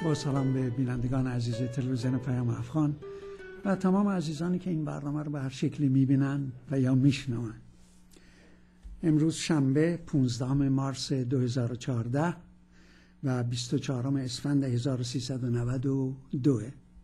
با سلام به بینندگان عزیز تلویزیون پیام افغان و تمام عزیزانی که این برنامه رو به هر شکلی میبینن و یا میشنون. امروز شنبه 15 مارس 2014 و 24 اسفند 1392.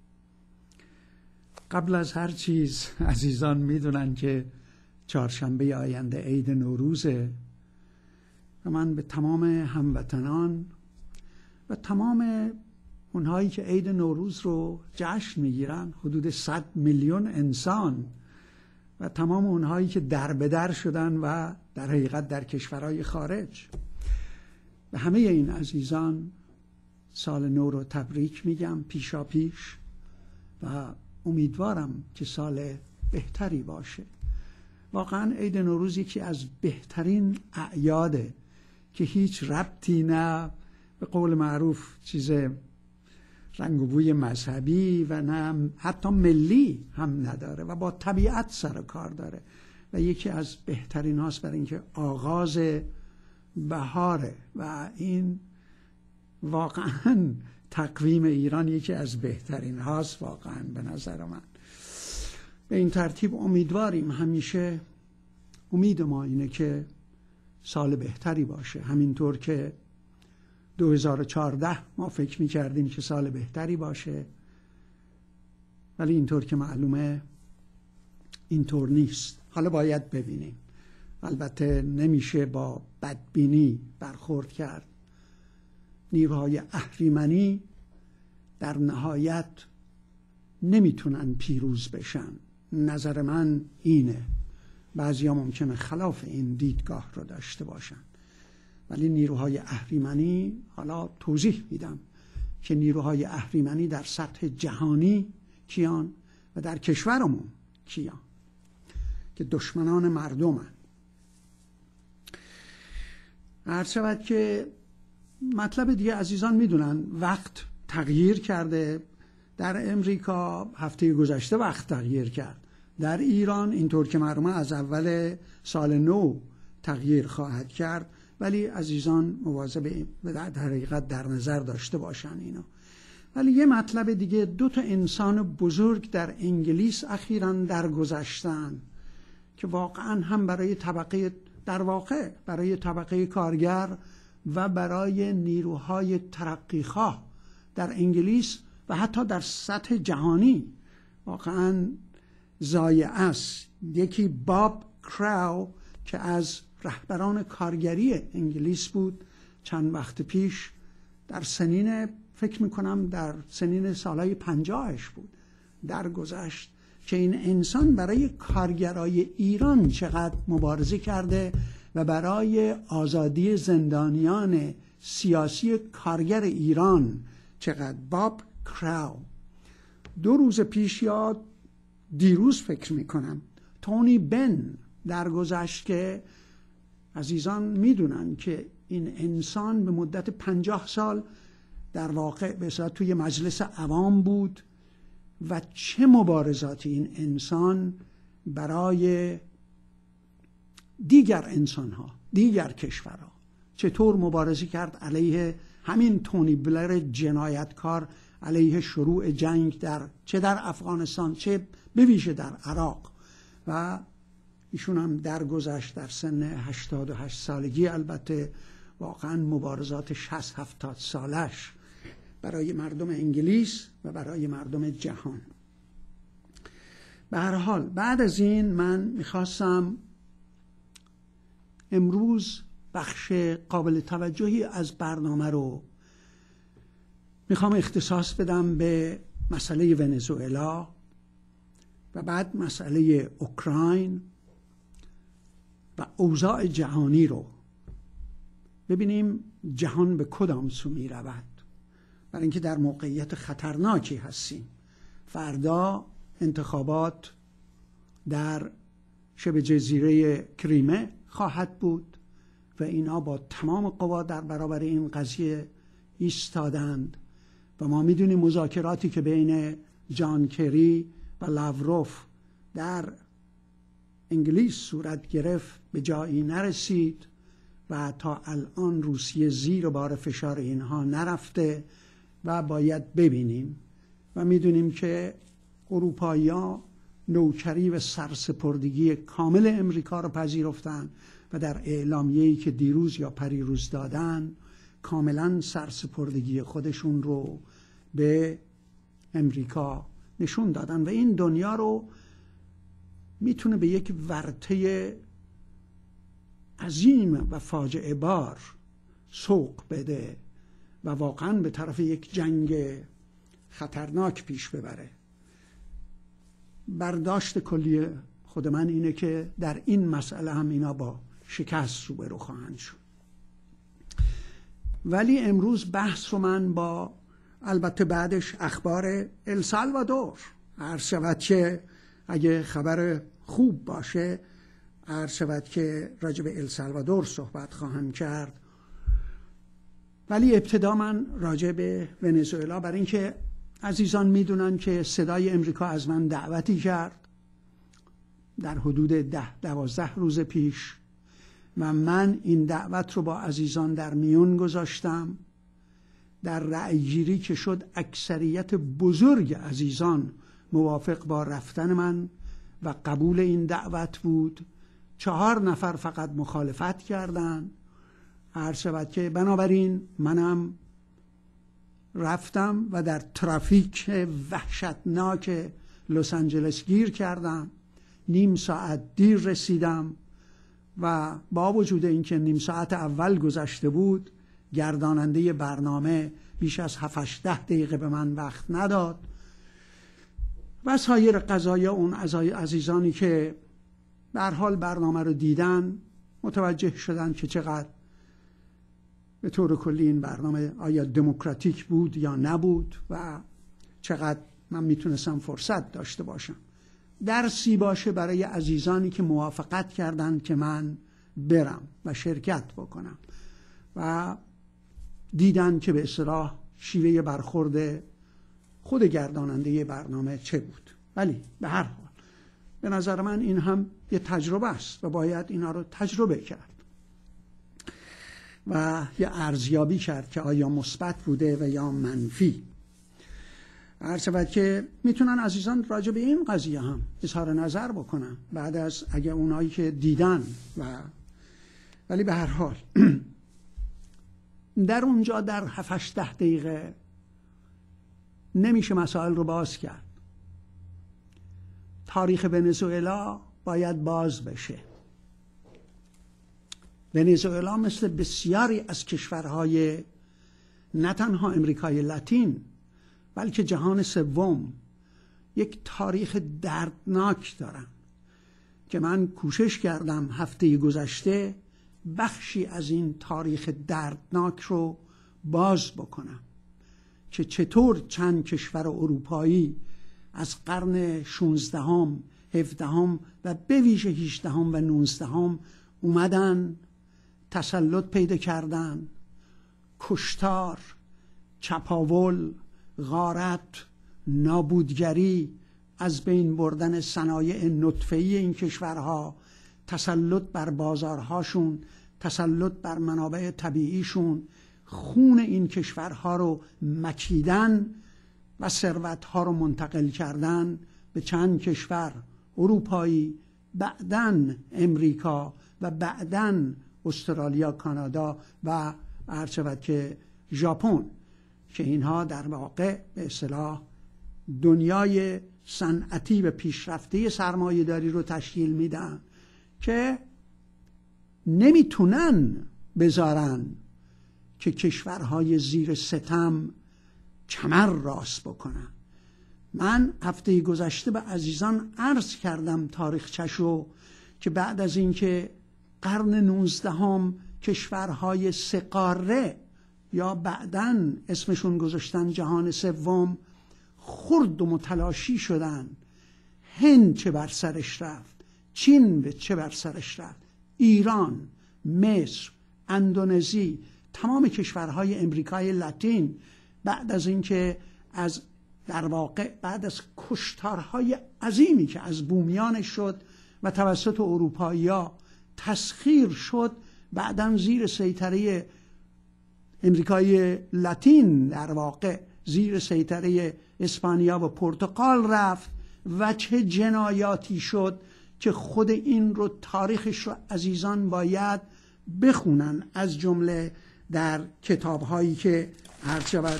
قبل از هر چیز عزیزان میدونن که چهارشنبه آینده عید نوروزه و من به تمام هموطنان و تمام اونهایی که عید نوروز رو جشن میگیرن، حدود 100 میلیون انسان و تمام اونهایی که در به در شدن و در حقیقت در کشورهای خارج، و همه این عزیزان سال نو رو تبریک میگم پیشا پیش و امیدوارم که سال بهتری باشه. واقعا عید نوروز یکی از بهترین اعیاده که هیچ ربطی نه به قول معروف چیز رنگ و بوی مذهبی و نه حتی ملی هم نداره و با طبیعت سر و کار داره و یکی از بهترین هاست برای اینکه آغاز بهاره و این واقعا تقویم ایران یکی از بهترین هاست واقعا به نظر من. به این ترتیب امیدواریم، همیشه امید ما اینه که سال بهتری باشه، همینطور که 2014 ما فکر می‌کردیم که سال بهتری باشه، ولی اینطور که معلومه اینطور نیست. حالا باید ببینیم. البته نمیشه با بدبینی برخورد کرد. نیروهای اهریمنی در نهایت نمیتونن پیروز بشن. نظر من اینه. بعضیا ممکنه خلاف این دیدگاه رو داشته باشن، ولی نیروهای اهریمنی، حالا توضیح میدم که نیروهای اهریمنی در سطح جهانی کیان و در کشورمون کیان که دشمنان مردمن. عرض شود که مطلب دیگه عزیزان میدونن وقت تغییر کرده. در امریکا هفته گذشته وقت تغییر کرد. در ایران اینطور که معلومه از اول سال نو تغییر خواهد کرد، ولی عزیزان مواظب در حقیقت در نظر داشته باشن اینو. ولی یه مطلب دیگه، 2 انسان بزرگ در انگلیس اخیراً درگذشتن که واقعاً هم برای طبقه، در واقع برای طبقه کارگر و برای نیروهای ترقیخواه در انگلیس و حتی در سطح جهانی واقعاً ضایعه است. یکی باب کراو که از رهبران کارگری انگلیس بود، چند وقت پیش در سنین، فکر میکنم در سنین سالهای 50 بود، درگذشت، که این انسان برای کارگرای ایران چقدر مبارزه کرده و برای آزادی زندانیان سیاسی کارگر ایران چقدر. باب کراو 2 روز پیش یا دیروز فکر میکنم تونی بن درگذشت که عزیزان میدونن که این انسان به مدت 50 سال در واقع به اصطلاح توی مجلس عوام بود و چه مبارزاتی این انسان برای دیگر انسانها، دیگر کشورها چطور مبارزه کرد علیه همین تونی بلر جنایتکار، علیه شروع جنگ چه در افغانستان چه به ویژه در عراق. و ایشون هم درگذشت در سن 88 سالگی. البته واقعا مبارزات 60-70 سالش برای مردم انگلیس و برای مردم جهان. به هر حال بعد از این من میخواستم امروز بخش قابل توجهی از برنامه رو میخوام اختصاص بدم به مسئله ونزوئلا و بعد مسئله اوکراین و اوضاع جهانی رو ببینیم جهان به کدام سو می رود، برای اینکه در موقعیت خطرناکی هستیم. فردا انتخابات در شبه جزیره کریمه خواهد بود و اینا با تمام قوا در برابر این قضیه ایستادند و ما میدونیم مذاکراتی که بین جان کری و لاوروف در انگلیس صورت گرفت به جایی نرسید و تا الان روسیه زیر بار فشار اینها نرفته و باید ببینیم و میدونیم که اروپایی‌ها نوکری و سرسپردگی کامل امریکا رو پذیرفتن و در اعلامیه‌ای که دیروز یا پریروز دادن کاملا سرسپردگی خودشون رو به امریکا نشون دادن و این دنیا رو میتونه به یک ورطه عظیم و فاجعه بار سوق بده و واقعا به طرف یک جنگ خطرناک پیش ببره. برداشت کلی خود من اینه که در این مسئله هم اینا با شکست روبرو خواهند شد. ولی امروز بحث رو من با البته بعدش اخبار السالوادور عرض شود که اگه خبر خوب باشه عرض شود که راجع به السالوادور صحبت خواهم کرد. ولی ابتدا من راجع به ونزوئلا، برای اینکه عزیزان میدونن که صدای امریکا از من دعوتی کرد در حدود 10-12 روز پیش و من این دعوت رو با عزیزان در میون گذاشتم. در رأیگیری که شد اکثریت بزرگ عزیزان موافق با رفتن من و قبول این دعوت بود. 4 نفر فقط مخالفت کردند. عرض شود که بنابراین منم رفتم و در ترافیک وحشتناک لس آنجلس گیر کردم. نیم ساعت دیر رسیدم و با وجود اینکه نیم ساعت اول گذشته بود گرداننده برنامه بیش از 7-8 دقیقه به من وقت نداد و سایر قضایا. اون عزیزانی که به هر حال برنامه رو دیدن متوجه شدن که چقدر به طور کلی این برنامه آیا دموکراتیک بود یا نبود و چقدر من میتونستم فرصت داشته باشم. درسی باشه برای عزیزانی که موافقت کردند که من برم و شرکت بکنم و دیدن که به اصطلاح شیوه برخورد خود گرداننده برنامه چه بود. ولی به هر حال به نظر من این هم یه تجربه است و باید اینا رو تجربه کرد و یه ارزیابی کرد که آیا مثبت بوده و یا منفی. عرض شود که میتونن عزیزان راجع به این قضیه هم اظهار نظر بکنن بعد از اگه اونایی که دیدن ولی به هر حال در اونجا در 7-8 دقیقه نمیشه مسائل رو باز کرد. تاریخ ونزوئلا باید باز بشه. ونزوئلا مثل بسیاری از کشورهای نه تنها امریکای لاتین بلکه جهان سوم یک تاریخ دردناک دارن که من کوشش کردم هفته گذشته بخشی از این تاریخ دردناک رو باز بکنم که چطور چند کشور اروپایی از قرن 16 17 و به ویژه 18 و 19 اومدن تسلط پیدا کردن، کشتار، چپاول، غارت، نابودگری، از بین بردن صنایع نطفه‌ای این کشورها، تسلط بر بازارهاشون، تسلط بر منابع طبیعیشون، خون این کشورها رو مکیدن و ثروت‌ها رو منتقل کردن به چند کشور اروپایی، بعداً امریکا و بعداً استرالیا، کانادا و عرض شود که ژاپن، که اینها در واقع به اصطلاح دنیای صنعتی و پیشرفته سرمایه‌داری رو تشکیل میدن که نمیتونن بذارن که کشورهای زیر ستم کمر راست بکنن. من هفته گذشته به عزیزان عرض کردم تاریخچه‌شو که بعد از اینکه قرن 19 کشورهای سه قاره یا بعداً اسمشون گذاشتن جهان سوم خرد و متلاشی شدن. هند چه بر سرش رفت، چین به چه بر سرش رفت، ایران، مصر، اندونزی، تمام کشورهای امریکای لاتین بعد از اینکه از در واقع بعد از کشتارهای عظیمی که از بومیانش شد و توسط اروپایی‌ها تسخیر شد، بعداً زیر سیطره امریکای لاتین در واقع زیر سیطره اسپانیا و پرتغال رفت و چه جنایاتی شد که خود این رو تاریخش رو عزیزان باید بخونن، از جمله در کتاب‌هایی که هر شود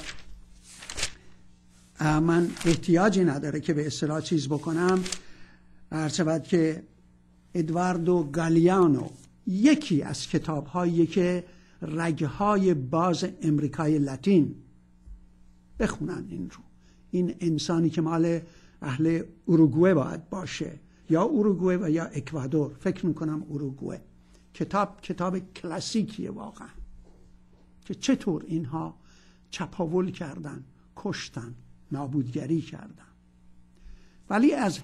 من احتیاجی نداره که به اصطلاح چیز بکنم، هر شود که ادواردو گالیانو یکی از کتاب‌هایی که رگهای باز امریکای لاتین، بخونن این رو. این انسانی که مال اهل اوروگوئه باید باشه، یا اوروگوئه و یا اکوادور، فکر میکنم اوروگوئه. کتاب کلاسیکیه واقعا که چطور اینها چپاول کردن، کشتن، نابودگری کردن. ولی از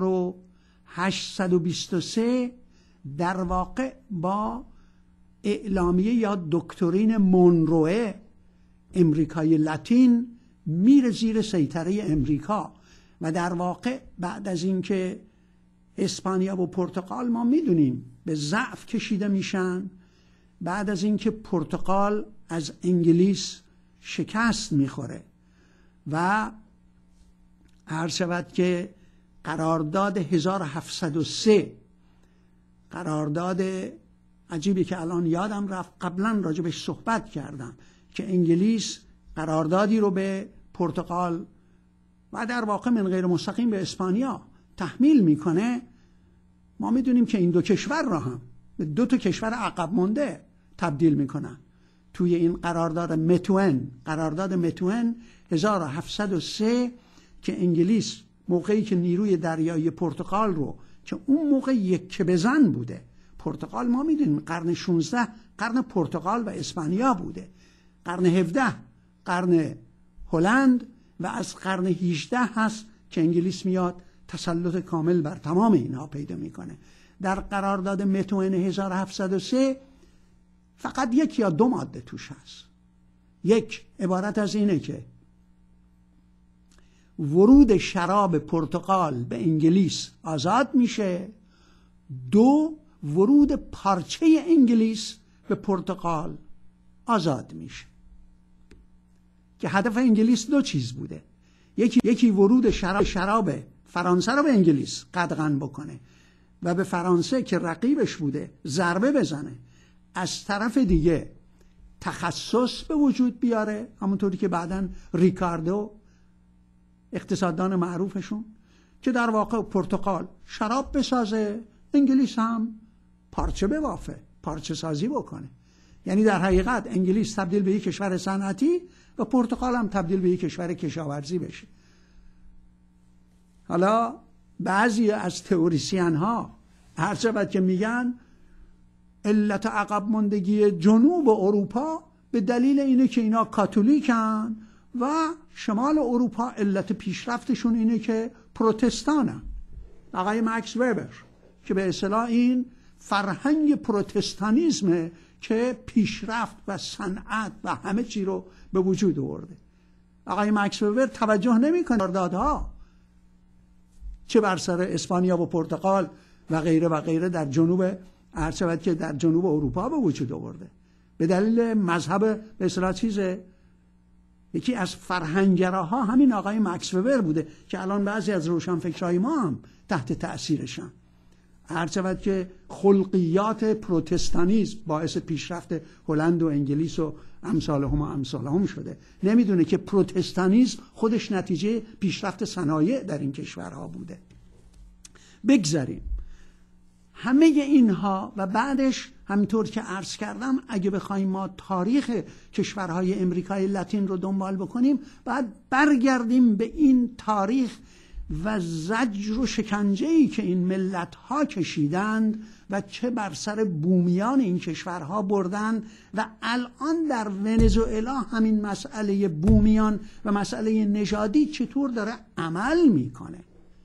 1823 در واقع با اعلامیه یا دکترین مونروه امریکای لاتین میره زیر سیطره امریکا و در واقع بعد از اینکه اسپانیا و پرتغال ما میدونیم به ضعف کشیده میشن، بعد از اینکه پرتغال از انگلیس شکست میخوره و عرض شود که قرارداد 1703 قرارداد عجیبی که الان یادم رفت، قبلا راجبش صحبت کردم، که انگلیس قراردادی رو به پرتغال و در واقع من غیر مستقیم به اسپانیا تحمیل میکنه. ما میدونیم که این دو کشور را هم به دو تا کشور عقب مونده تبدیل میکنن توی این قرارداد متون. قرارداد متون 1703 که انگلیس موقعی که نیروی دریایی پرتغال رو که اون موقع یک بزن بوده، پرتغال ما میدونیم قرن 16 قرن پرتغال و اسپانیا بوده، قرن 17 قرن هلند و از قرن 18 هست که انگلیس میاد تسلط کامل بر تمام اینها پیدا میکنه. در قرارداد متون 1703 فقط یک یا دو ماده توش هست. یک عبارت از اینه که ورود شراب پرتغال به انگلیس آزاد میشه، دو ورود پارچه انگلیس به پرتغال آزاد میشه. که هدف انگلیس دو چیز بوده، یکی ورود شراب فرانسه رو به انگلیس قدغن بکنه و به فرانسه که رقیبش بوده ضربه بزنه، از طرف دیگه تخصص به وجود بیاره، همونطوری که بعداً ریکاردو اقتصاددان معروفشون که در واقع پرتغال شراب بسازه، انگلیس هم پارچه ببافه، پارچه سازی بکنه. یعنی در حقیقت انگلیس تبدیل به یک کشور صنعتی و پرتغال هم تبدیل به یک کشور کشاورزی بشه. حالا بعضی از تئوریسین ها هر شود که میگن علت عقب ماندگی جنوب اروپا به دلیل اینه که اینا کاتولیکن و شمال اروپا علت پیشرفتشون اینه که پروتستانن. آقای مکس وبر که به اصطلاح این فرهنگ پروتستانیزمه که پیشرفت و صنعت و همه چی رو به وجود آورده. آقای مکس وبر توجه نمی‌کنه قراردادها چه بر سر اسپانیا و پرتغال و غیره و غیره در جنوب ارشد که در جنوب اروپا به وجود آورده به دلیل مذهب به اصطلاح چیزه. یکی از فرهنگگراها همین آقای مکس وبر بوده که الان بعضی از روشنفکرای ما هم تحت تأثیرشن. ارشد که خلقیات پروتستانیسم باعث پیشرفت هلند و انگلیس و امثالهم شده. نمیدونه که پروتستانیسم خودش نتیجه پیشرفت صنایع در این کشورها بوده. بگذاریم همه اینها و بعدش همینطور که عرض کردم اگه بخوایم ما تاریخ کشورهای امریکای لاتین رو دنبال بکنیم بعد برگردیم به این تاریخ و زجر و شکنجه‌ای که این ملت‌ها کشیدند و چه بر سر بومیان این کشورها بردند و الان در ونزوئلا همین مسئله بومیان و مسئله نژادی چطور داره عمل میکنه.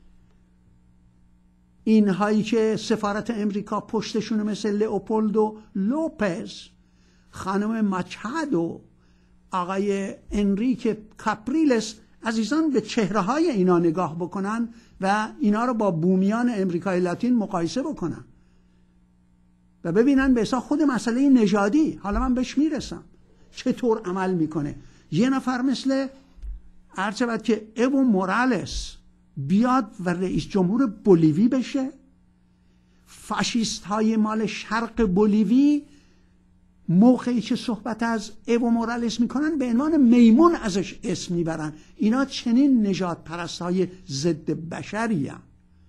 اینهایی که سفارت امریکا پشتشونه مثل لئوپولدو لوپز، خانم ماچادو، آقای انریک کاپریلس، عزیزان به چهره های اینا نگاه بکنن و اینا رو با بومیان امریکای لاتین مقایسه بکنن و ببینن به حساب خود مسئله نژادی، حالا من بهش میرسم، چطور عمل میکنه. یه نفر مثل عرض شود که ایو مورالس بیاد و رئیس جمهور بولیوی بشه، فاشیست های مال شرق بولیوی موقعی که صحبت از ایو مورالس میکنن به عنوان میمون ازش اسم میبرن. اینا چنین نجات پرست های ضد بشری هم.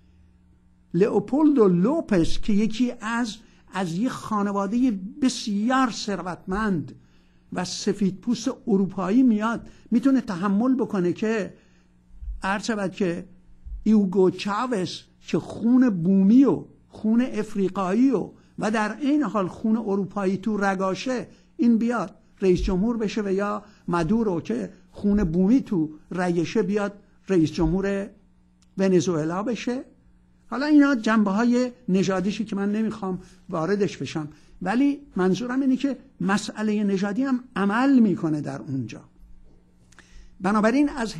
لئوپولدو لوپس که یکی از یک خانواده بسیار ثروتمند و سفیدپوست اروپایی میاد، میتونه تحمل بکنه که عرض شود که ایوگو چاوز که خون بومی و خون افریقایی و در این حال خون اروپایی تو رگاشه، این بیاد رئیس جمهور بشه، و یا مادورو که خون بومی تو رگشه بیاد رئیس جمهور ونزوئلا بشه. حالا اینا جنبه های نژادیشی که من نمیخوام واردش بشم، ولی منظورم اینه که مسئله نژادی هم عمل میکنه در اونجا. بنابراین از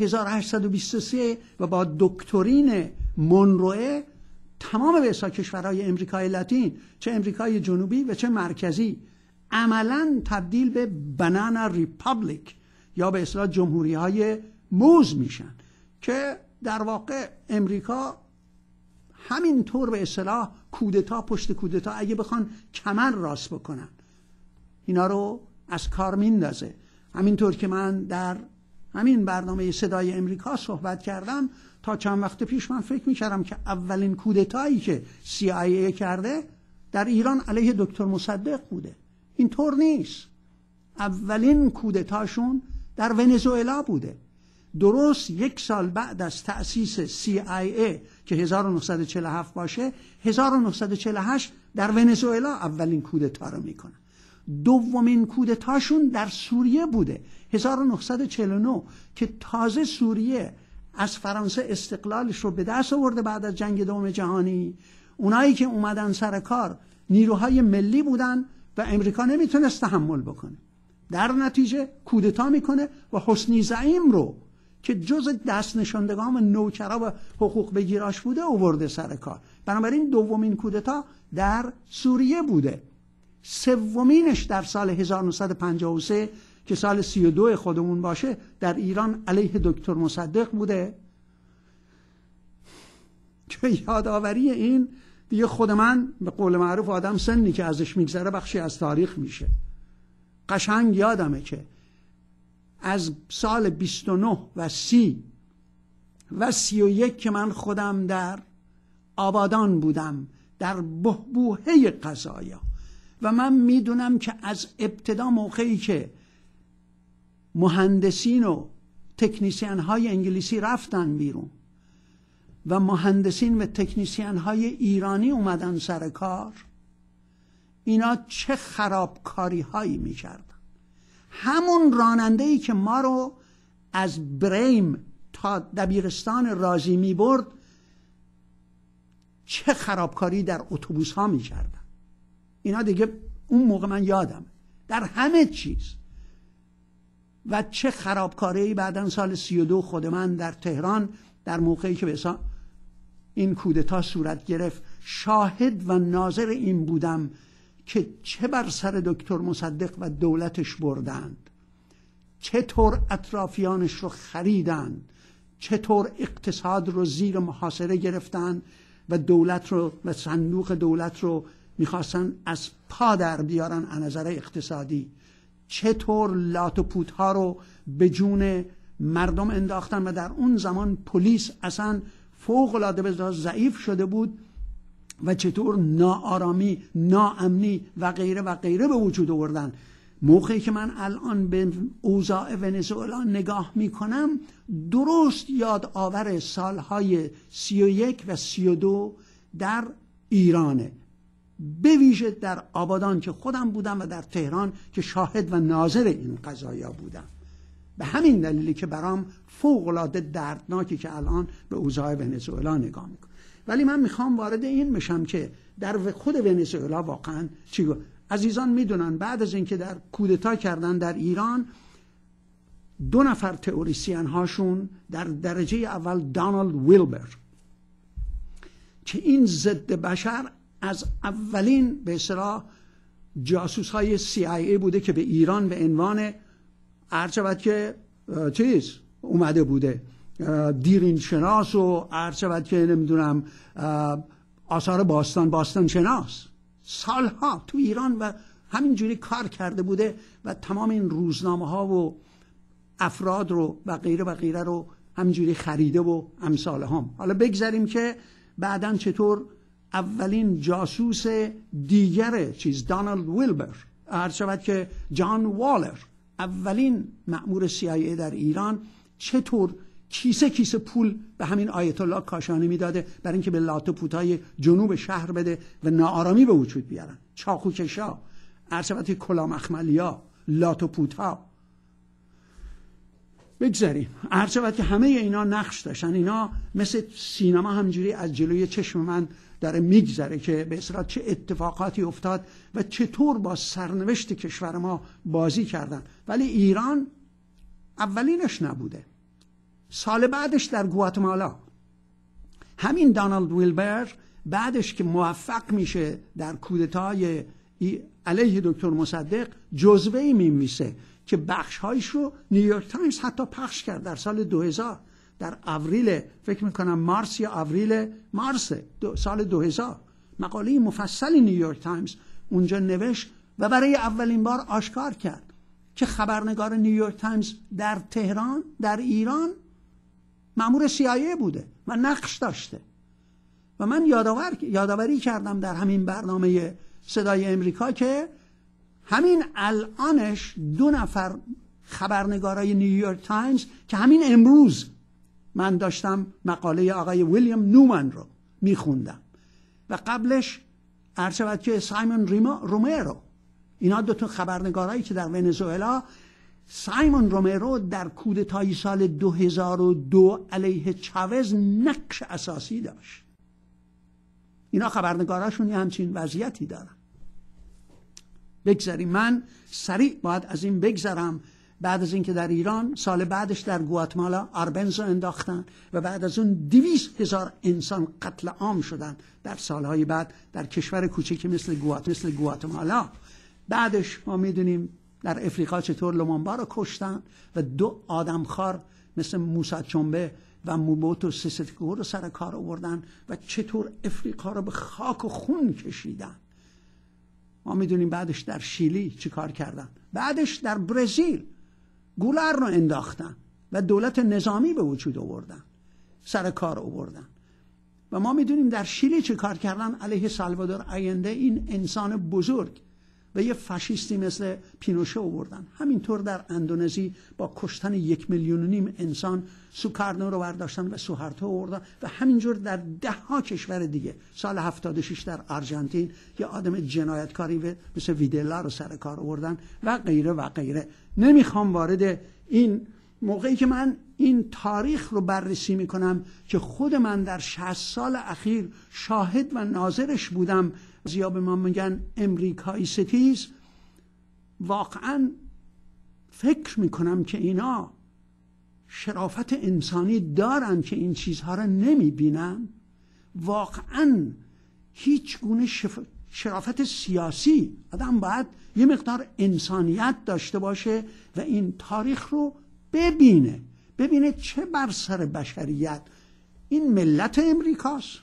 1823 و با دکترین مونروه تمام به حساب کشورهای امریکای لاتین، چه امریکای جنوبی و چه مرکزی، عملاً تبدیل به بنانا ریپابلیک یا به اصطلاح جمهوری های موز میشن، که در واقع امریکا همینطور به اصطلاح کودتا پشت کودتا اگه بخوان کمر راست بکنن اینا رو از کار میندازه. همینطور که من در همین برنامه صدای امریکا صحبت کردم، تا چند وقت پیش من فکر میکردم که اولین کودتایی که CIA کرده در ایران علیه دکتر مصدق بوده. اینطور نیست. اولین کودتاشون در ونزوئلا بوده. درست 1 سال بعد از تأسیس CIA که 1947 باشه، 1948 در ونزوئلا اولین کودتا رو میکنه. دومین کودتاشون در سوریه بوده 1949 که تازه سوریه از فرانسه استقلالش رو به دست آورده بعد از جنگ دوم جهانی. اونایی که اومدن سر کار نیروهای ملی بودن و امریکا نمیتونست تحمل بکنه. در نتیجه کودتا میکنه و حسنی زعیم رو که جز دست نشاندگان و نوکرا و حقوق بگیراش بوده آورده سر کار. بنابراین دومین کودتا در سوریه بوده. سومینش در سال 1953 که سال 32 خودمون باشه در ایران علیه دکتر مصدق بوده، که یادآوری این دیگه خود من به قول معروف آدم سنی که ازش میگذره بخشی از تاریخ میشه. قشنگ یادمه که از سال 29 و 30 و 31 که من خودم در آبادان بودم در بحبوحه قضایا، و من میدونم که از ابتدا موقعی که مهندسین و تکنیسیان های انگلیسی رفتن بیرون و مهندسین و تکنیسیان های ایرانی اومدن سر کار، اینا چه خرابکاری هایی میکردن. همون راننده‌ای که ما رو از بریم تا دبیرستان رازی میبرد چه خرابکاری در اتوبوس ها میکردن. اینا دیگه اون موقع من یادم در همه چیز. و چه خرابکاری بعدن سال 32 خود من در تهران در موقعی که به این کودتا صورت گرفت شاهد و ناظر این بودم که چه بر سر دکتر مصدق و دولتش بردند، چطور اطرافیانش رو خریدند، چطور اقتصاد رو زیر محاصره گرفتند و دولت رو و صندوق دولت رو میخواستن از پا در بیارن از نظر اقتصادی، چطور لات و پوت ها رو به جون مردم انداختن و در اون زمان پلیس اصلا فوق العاده ضعیف شده بود و چطور ناآرامی، ناامنی و غیره و غیره به وجود آوردن. موقعی که من الان به اوضاع ونزوئلا نگاه میکنم درست یاد آور سالهای 31 و 32 در ایرانه، به ویژه در آبادان که خودم بودم و در تهران که شاهد و ناظر این قضایا بودم. به همین دلیلی که برام فوق العاده دردناکی که الان به اوضاع ونزوئلا نگاه میکنم. ولی من میخوام وارد این بشم که در خود ونزوئلا واقعا چی گفت. عزیزان میدونن بعد از اینکه در کودتا کردن در ایران 2 نفر تئوریسین هاشون در درجه اول دانالد ویلبر که این ضد بشر از اولین به اصطلاح جاسوس های CIA بوده که به ایران به عنوان عرض شود که اومده بوده، دیرین شناس و عرض شود که نمیدونم آثار باستان شناس، سالها تو ایران و همینجوری کار کرده بوده و تمام این روزنامه ها و افراد رو و غیره رو همینجوری خریده و امثال هم. حالا بگذاریم که بعداً چطور اولین جاسوس دیگر دانالد ویلبر، عرض شود که جان والر، اولین مأمور CIA در ایران، چطور کیسه پول به همین آیت الله کاشانی میداده برای اینکه به لات و پوتای جنوب شهر بده و ناآرامی به وجود بیارن، چاقوکشا، عرض شود که کلاه مخملیا، لات و پوتا. بگذاریم عرض شود که همه اینا نقش داشتن. اینا مثل سینما همجوری از جلوی چشم من داره میگذره که به اصطلاح چه اتفاقاتی افتاد و چطور با سرنوشت کشور ما بازی کردن. ولی ایران اولینش نبوده. سال بعدش در گواتمالا همین دانالد ویلبر بعدش که موفق میشه در کودتای علیه دکتر مصدق جزوه‌ای می‌نویسه که بخش‌هایش رو نیویورک تایمز حتی پخش کرد در سال 2000، در آوریل فکر میکنم مارس یا آوریل سال 2000 مقاله مفصلی نیویورک تایمز اونجا نوشت و برای اولین بار آشکار کرد که خبرنگار نیویورک تایمز در تهران در ایران مأمور CIA بوده و نقش داشته. و من یادآوری کردم در همین برنامه صدای امریکا که همین الانش 2 نفر خبرنگارای نیویورک تایمز که همین امروز من داشتم مقاله آقای ویلیام نومن رو میخوندم و قبلش عرض شود که سایمون رومرو، اینا 2 خبرنگارایی که در ونزوئلا، سایمون رومرو در کودتای سال 2002 علیه چاوز نقش اساسی داشت. اینا خبرنگاراشون یه همچین وضعیتی دارن. بگذاریم، من سریع باید از این بگذرم. بعد از اینکه در ایران سال بعدش در گواتمالا آربنزو انداختن و بعد از اون 200,000 انسان قتل عام شدن در سالهای بعد در کشور کوچکی مثل گواتمالا. بعدش ما میدونیم در افریقا چطور لومونبا رو کشتن و 2 آدمخوار مثل موسی چومبه و موبوتو سسکو رو سر کار آوردن و چطور افریقا رو به خاک و خون کشیدن. ما میدونیم بعدش در شیلی چی کار کردن، بعدش در برزیل گولر رو انداختن و دولت نظامی به وجود آوردن، سر کار آوردن. و ما میدونیم در شیلی چی کار کردن علیه سالوادور آینده، این انسان بزرگ، و یه فاشیستی مثل پینوشه آوردن. همینطور در اندونزی با کشتن 1,5 میلیون انسان سوکارنو رو برداشتن و سوهارتو آوردن و همینجور در 10 کشور دیگه. سال 76 در آرژانتین یه آدم جنایتکاری مثل ویدلا رو سر کار آوردن و غیره و غیره. نمیخوام وارد این موقعی که من این تاریخ رو بررسی میکنم که خود من در 60 سال اخیر شاهد و ناظرش بودم، زیاد به ما میگن امریکایی ستیز، واقعا فکر میکنم که اینا شرافت انسانی دارن که این چیزها را نمیبینن. واقعا هیچ گونه شرافت سیاسی، آدم باید یه مقدار انسانیت داشته باشه و این تاریخ رو ببینه چه بر سر بشریت این ملت امریکاست،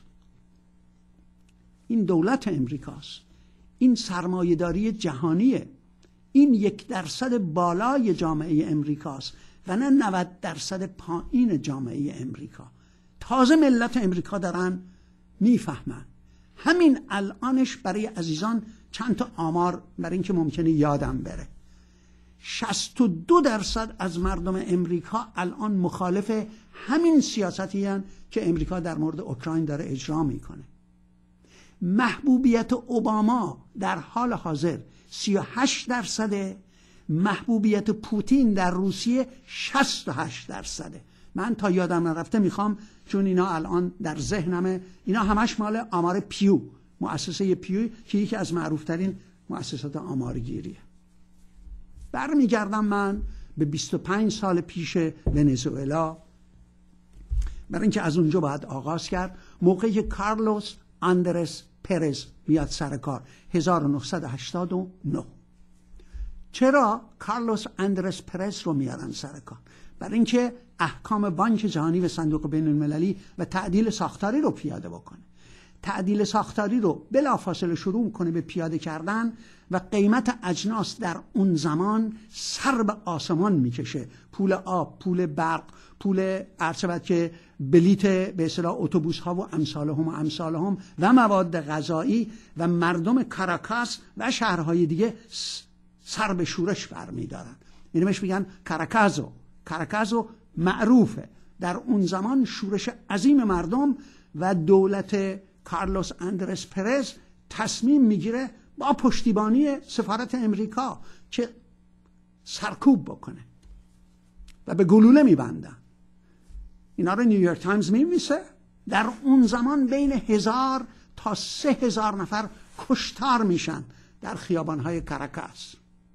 این دولت امریکاست، این سرمایه‌داری جهانیه، این 1% بالای جامعه امریکاست و نه 90% پایین جامعه امریکا. تازه ملت امریکا دارن میفهمن. همین الانش برای عزیزان چند تا آمار برای اینکه ممکنه یادم بره. 62% از مردم امریکا الان مخالف همین سیاستی هستند که امریکا در مورد اوکراین داره اجرا میکنه. محبوبیت اوباما در حال حاضر 38%، محبوبیت پوتین در روسیه 68%. من تا یادم نرفته میخوام، چون اینا الان در ذهنمه، اینا همش مال آمار پیو، مؤسسه پیو که یکی از معروفترین مؤسسات آمارگیریه. برمیگردم من به 25 سال پیش ونزوئلا، برای اینکه از اونجا باید آغاز کرد. موقعی که کارلوس آندرس پرز میاد سر کار 1989. چرا کارلوس آندرس پرز رو میارن سر کار؟ برای اینکه احکام بانک جهانی و صندوق بین المللی و تعدیل ساختاری رو پیاده بکنه. تعدیل ساختاری رو بلافاصله شروع کنه به پیاده کردن و قیمت اجناس در اون زمان سر به آسمان میکشه. پول آب، پول برق، پول ارشبت که بلیت به اصطلاح اتوبوس ها و امثالهم و مواد غذایی و مردم کاراکاس و شهرهای دیگه سر به شورش برمیدارن. یعنی بهش میگن کاراکازو معروفه. در اون زمان شورش عظیم مردم و دولت کارلوس اندرس پرز تصمیم میگیره با پشتیبانی سفارت امریکا که سرکوب بکنه و به گلوله میبندن. اینا رو نیویورک تایمز می‌نویسه. در اون زمان بین 1000 تا 3000 نفر کشتار میشن در خیابان‌های کاراکاس.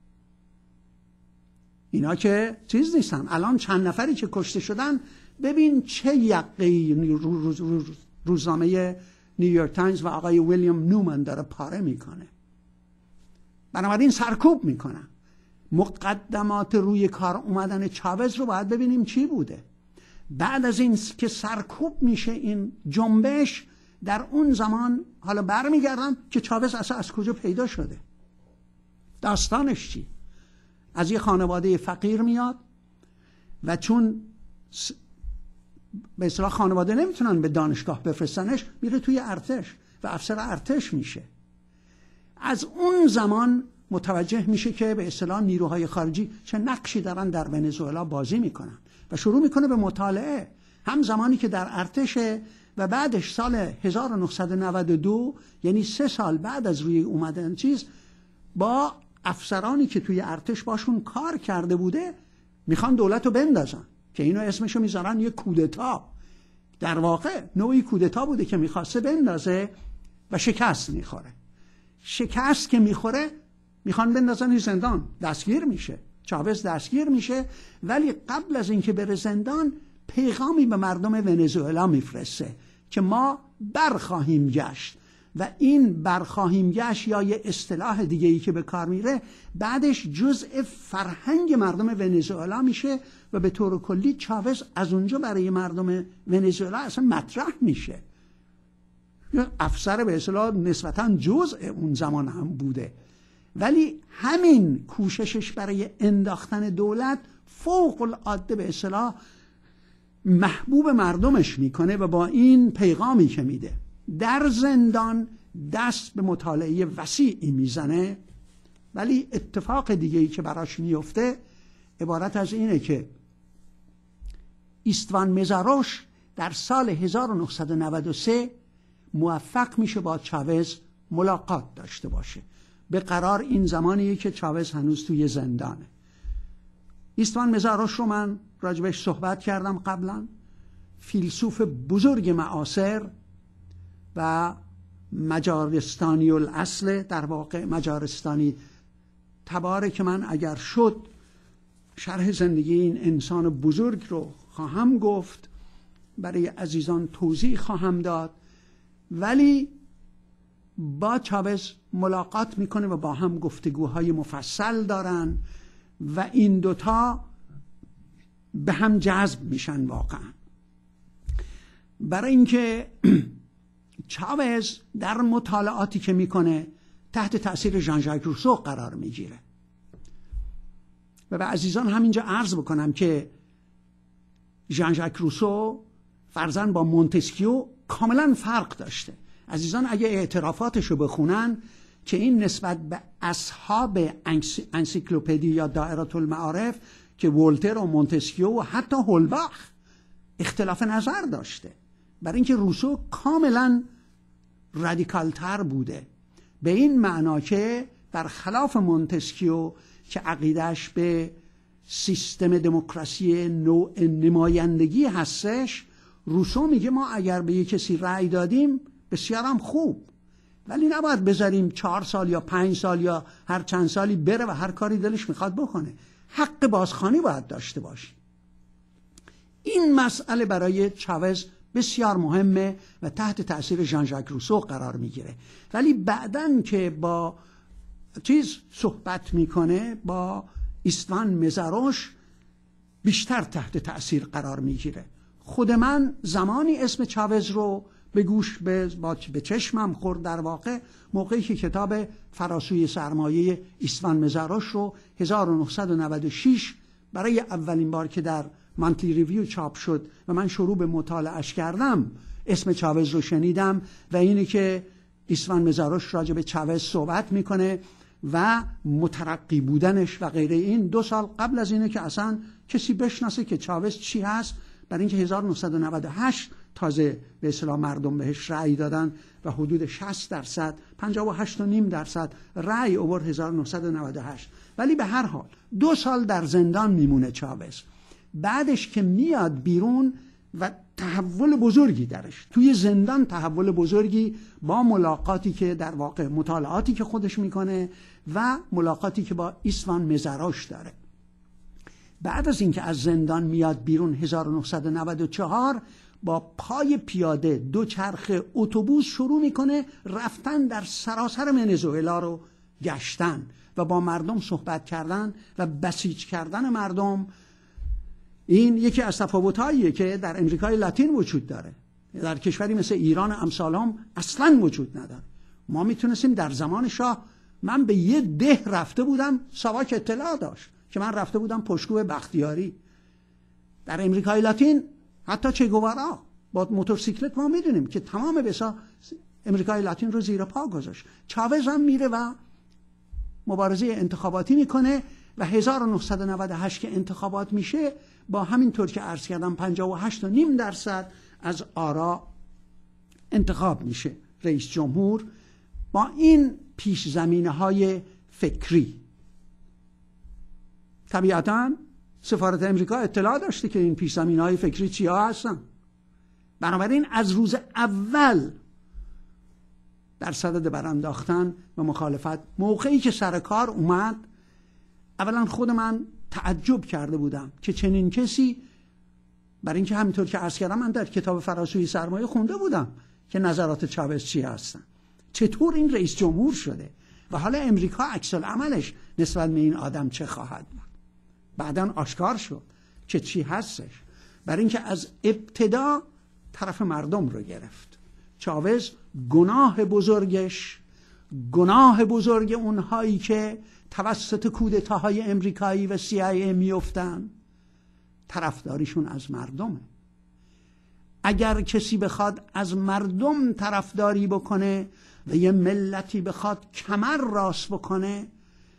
اینا که چیز نیستن. الان چند نفری که کشته شدن، ببین چه یقه‌ای روزنامه نیویورک تایمز و آقای ویلیام نومن داره پاره میکنه. بنابراین سرکوب میکنن. مقدمات روی کار اومدن چاوز رو باید ببینیم چی بوده. بعد از این که سرکوب میشه این جنبش، در اون زمان حالا برمیگردم که چاوز اصلا از کجا پیدا شده، داستانش چی. از یه خانواده فقیر میاد و چون به اصطلاح خانواده نمیتونن به دانشگاه بفرستنش، میره توی ارتش و افسر ارتش میشه. از اون زمان متوجه میشه که به اصطلاح نیروهای خارجی چه نقشی دارن در ونزوئلا بازی میکنن و شروع میکنه به مطالعه. هم زمانی که در ارتشه و بعدش سال 1992 یعنی 3 سال بعد از روی اومدن چیز، با افسرانی که توی ارتش باشون کار کرده بوده میخوان دولت رو بندازن، که اینو اسمشو میذارن یه کودتا. در واقع نوعی کودتا بوده که میخواسته بندازه و شکست میخوره. شکست که میخوره میخوان بندازن زندان، دستگیر میشه. چاوز دستگیر میشه، ولی قبل از اینکه بره زندان پیغامی به مردم ونزوئلا میفرسته که ما برخواهیم گشت. و این برخواهیم گشت یا یه اصطلاح دیگه ای که به کار میره، بعدش جزء فرهنگ مردم ونزوئلا میشه و به طور کلی چاوز از اونجا برای مردم ونزوئلا اصلا مطرح میشه. افسر به اصطلاح نسبتاً جزء اون زمان هم بوده، ولی همین کوششش برای انداختن دولت فوق العاده به اصطلاح محبوب مردمش میکنه و با این پیغامی که میده در زندان دست به مطالعه وسیعی میزنه. ولی اتفاق دیگه‌ای که براش میفته عبارت از اینه که ایستوان مزاروش در سال 1993 موفق میشه با چاوز ملاقات داشته باشه. به قرار این زمانیه که چاوز هنوز توی زندانه. ایستوان مزاروش رو من راجبش صحبت کردم قبلا. فیلسوف بزرگ معاصر و مجارستانی الاصل، در واقع مجارستانی تباره که من اگر شد شرح زندگی این انسان بزرگ رو خواهم گفت، برای عزیزان توضیح خواهم داد. ولی با چاوز ملاقات میکنه و با هم گفتگوهای مفصل دارن و این دوتا به هم جذب میشن واقعا. برای اینکه چاوز در مطالعاتی که میکنه تحت تأثیر ژان ژاک روسو قرار میگیره. و به عزیزان همینجا عرض بکنم که ژان ژاک روسو فرضاً با مونتسکیو کاملا فرق داشته. عزیزان اگه اعترافاتش رو بخونن که این نسبت به اصحاب انسیکلوپدی یا دائره المعارف که ولتر و مونتسکیو و حتی هولباخ اختلاف نظر داشته، برای اینکه روسو کاملا رادیکالتر بوده، به این معنا که برخلاف مونتسکیو که عقیدش به سیستم دموکراسی نوع نمایندگی هستش، روسو میگه ما اگر به یک کسی رأی دادیم بسیارم خوب، ولی نباید بذاریم 4 سال یا 5 سال یا هر چند سالی بره و هر کاری دلش میخواد بکنه. حق بازخوانی باید داشته باشیم. این مسئله برای چاوز بسیار مهمه و تحت تأثیر ژان ژاک روسو قرار میگیره. ولی بعدن که با صحبت میکنه با ایستوان مزاروش، بیشتر تحت تأثیر قرار میگیره. خود من زمانی اسم چاوز رو به گوش به چشمم خورد، در واقع موقعی که کتاب فراسوی سرمایه ایستوان مزاروش رو 1996 برای اولین بار که در مانتلی ریویو چاپ شد و من شروع به مطالعهش کردم، اسم چاوز رو شنیدم و اینه که ایستوان مزاروش راجع به چاوز صحبت میکنه و مترقی بودنش و غیره. این 2 سال قبل از اینه که اصلا کسی بشناسه که چاوز چی هست، برای اینکه 1998 تازه به اصطلاح مردم بهش رأی دادن و حدود 60%، 58.5% رأی آورد 1998. ولی به هر حال 2 سال در زندان میمونه چاوز. بعدش که میاد بیرون و تحول بزرگی درش توی زندان، تحول بزرگی با ملاقاتی که در واقع مطالعاتی که خودش میکنه و ملاقاتی که با ایستوان مزاروش داره. بعد از اینکه از زندان میاد بیرون 1994 با پای پیاده 2 چرخ اتوبوس شروع میکنه رفتن در سراسر ونزوئلا رو گشتن و با مردم صحبت کردن و بسیج کردن مردم. این یکی از تفاوت‌هاییه که در امریکای لاتین وجود داره، در کشوری مثل ایران امثال هم اصلاً وجود نداره. ما میتونستیم در زمان شاه، من به یه ده رفته بودم، ساواک اطلاع داشت که من رفته بودم پشتگوه بختیاری. در امریکای لاتین حتی چه گوارا با موتورسیکلت ما میدونیم که تمام بسا امریکای لاتین رو زیر پا گذاشت. چاوز هم میره و مبارزه انتخاباتی میکنه و 1998 که انتخابات میشه با همین طور که عرض کردم 58.5% از آرا انتخاب میشه رئیس جمهور. با این پیش زمینه های فکری طبیعتاً سفارت امریکا اطلاع داشته که این پیش زمینه های فکری چیا هستن، بنابراین از روز اول در صدد برانداختن و مخالفت. موقعی که سر کار اومد، اولا خود من تعجب کرده بودم که چنین کسی، برای اینکه همینطور که عرض کردم من در کتاب فراسوی سرمایه خونده بودم که نظرات چاوز چی هستن، چطور این رئیس جمهور شده و حالا امریکا عکس العملش نسبت به این آدم چه خواهد بود. بعداً آشکار شد که چی هستش، برای اینکه از ابتدا طرف مردم رو گرفت. چاوز گناه بزرگ اونهایی که توسط کودتاهای امریکایی و CIA میفتن، طرفداریشون از مردمه. اگر کسی بخواد از مردم طرفداری بکنه و یه ملتی بخواد کمر راست بکنه،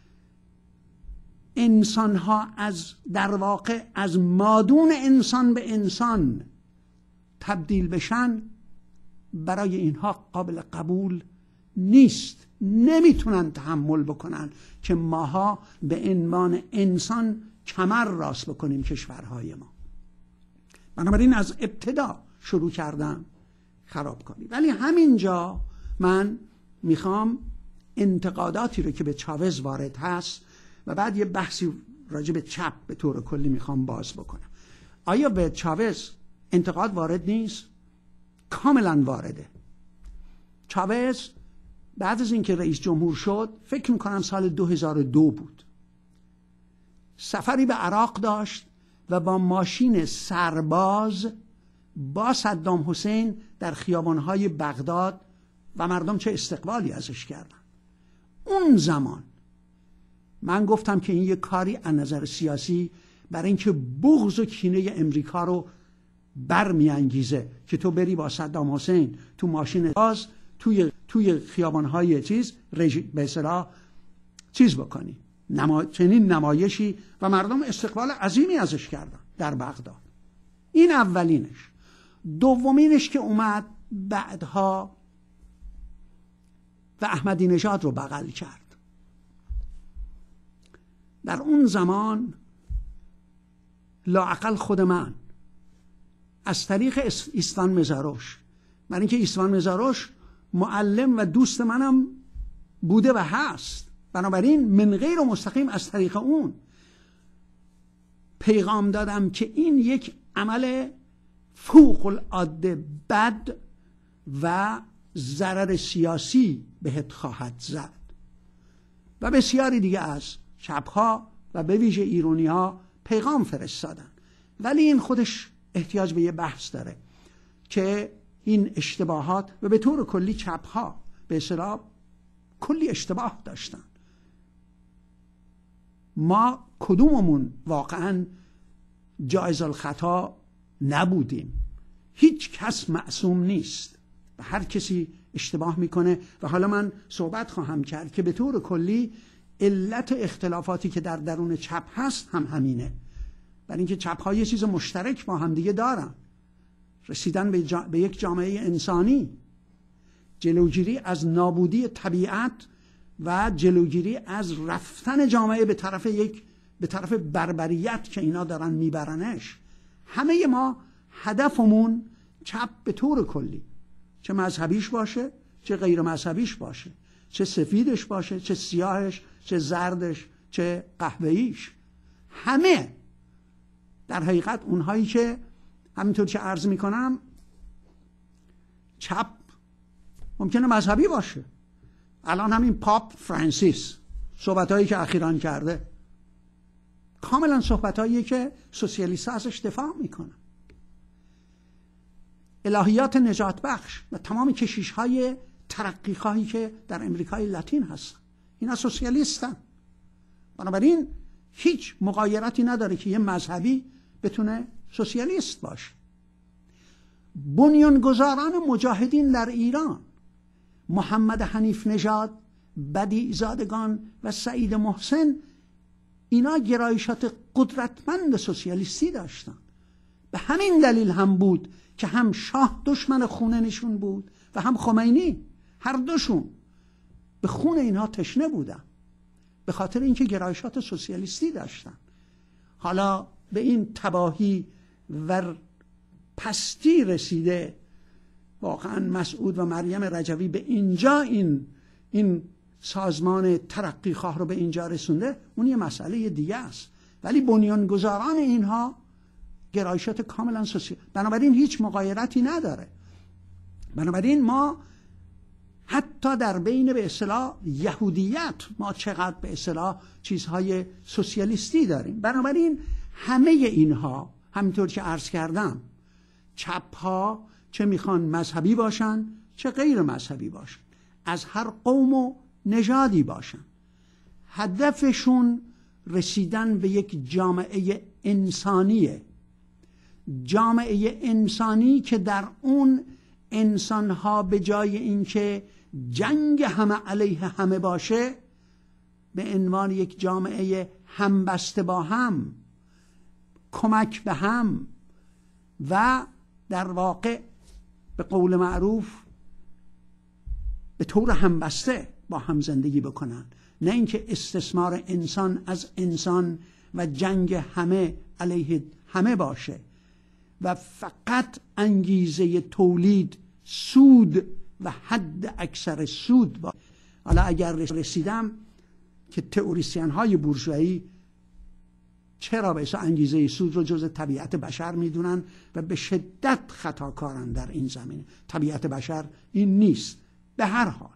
انسانها در واقع از مادون انسان به انسان تبدیل بشن، برای اینها قابل قبول نیست. نمیتونن تحمل بکنن که ماها به عنوان انسان کمر راست بکنیم کشورهای ما. بنابراین از ابتدا شروع کردن خرابکاری. ولی همینجا من میخوام انتقاداتی رو که به چاوز وارد هست و بعد یه بحثی راجع به چپ به طور کلی میخوام باز بکنم. آیا به چاوز انتقاد وارد نیست؟ کاملا وارده. چاوز بعد از اینکه رئیس جمهور شد، فکر میکنم سال 2002 بود، سفری به عراق داشت و با ماشین سرباز با صدام حسین در خیابانهای بغداد و مردم چه استقبالی ازش کردن. اون زمان من گفتم که این یک کاری از نظر سیاسی برای اینکه بغض و کینه امریکا رو برمیانگیزه که تو بری با صدام حسین تو ماشین باز توی خیابانهای به اصطلاح چیز بکنی، چنین نمایشی، و مردم استقبال عظیمی ازش کردن در بغداد. این اولینش. دومینش که اومد بعدها و احمدی نژاد رو بغل کرد. در اون زمان لااقل خود من از طریق ایستوان مزاروش، برای اینکه ایستوان مزاروش معلم و دوست منم بوده و هست، بنابراین من غیر و مستقیم از طریق اون پیغام دادم که این یک عمل فوق العاده بد و ضرر سیاسی بهت خواهد زد. و بسیاری دیگه از چپ‌ها و به ویژه ایرانی‌ها پیغام فرستادن ولی این خودش احتیاج به یه بحث داره که این اشتباهات و به طور کلی چپ‌ها به اصطلاح کلی اشتباه داشتن. ما کدوممون واقعا جایز الخطا نبودیم؟ هیچ کس معصوم نیست، هر کسی اشتباه میکنه. و حالا من صحبت خواهم کرد که به طور کلی علت اختلافاتی که در درون چپ هست هم همینه، برای اینکه چپ ها یه چیز مشترک با هم دیگه دارن: رسیدن به یک جامعه انسانی، جلوگیری از نابودی طبیعت و جلوگیری از رفتن جامعه به طرف بربریت که اینا دارن میبرنش. همه ما هدفمون چپ به طور کلی، چه مذهبیش باشه چه غیر مذهبیش باشه، چه سفیدش باشه چه سیاهش چه زردش چه قهوه‌ایش، همه در حقیقت اونهایی که همینطور که عرض میکنم چپ ممکنه مذهبی باشه. الان همین پاپ فرانسیس صحبتهایی که اخیراً کرده کاملا صحبتهایی که سوسیالیست‌ها ازش دفاع میکنن. الهیات نجات بخش و تمام کشیش‌های ترقی‌خواهی که در امریکای لاتین هستن اینا سوسیالیستن. بنابراین هیچ مغایرتی نداره که یه مذهبی بتونه سوسیالیست باشه. بنیانگذاران مجاهدین در ایران، محمد حنیف نژاد، بدیع زادگان و سعید محسن، اینا گرایشات قدرتمند سوسیالیستی داشتن. به همین دلیل هم بود که هم شاه دشمن خونه نشون بود و هم خمینی، هر دوشون به خون اینها تشنه بودن به خاطر اینکه گرایشات سوسیالیستی داشتن. حالا به این تباهی و پستی رسیده واقعا مسعود و مریم رجوی به اینجا این سازمان ترقیخواه رو به اینجا رسونده، اون یه مسئله دیگه است. ولی بنیانگذاران اینها گرایشات کاملا سوسیال، بنابراین هیچ مغایرتی نداره. بنابراین ما حتی در بین به اصطلاح یهودیت ما چقدر به اصطلاح چیزهای سوسیالیستی داریم. بنابراین همه اینها همینطور که عرض کردم، چپ ها چه میخوان مذهبی باشن چه غیر مذهبی باشن، از هر قوم و نژادی باشن، هدفشون رسیدن به یک جامعه انسانیه. جامعه انسانی که در اون انسانها به جای اینکه جنگ همه علیه همه باشه، به عنوان یک جامعه همبسته با هم، کمک به هم و در واقع به قول معروف به طور همبسته با هم زندگی بکنن، نه اینکه استثمار انسان از انسان و جنگ همه علیه همه باشه و فقط انگیزه تولید سود و حد اکثر سود باشه. حالا اگر رسیدم که تئوریسین های بورژوایی چرا به اساس انگیزه سود رو جز طبیعت بشر میدونن و به شدت خطاکارن در این زمینه. طبیعت بشر این نیست. به هر حال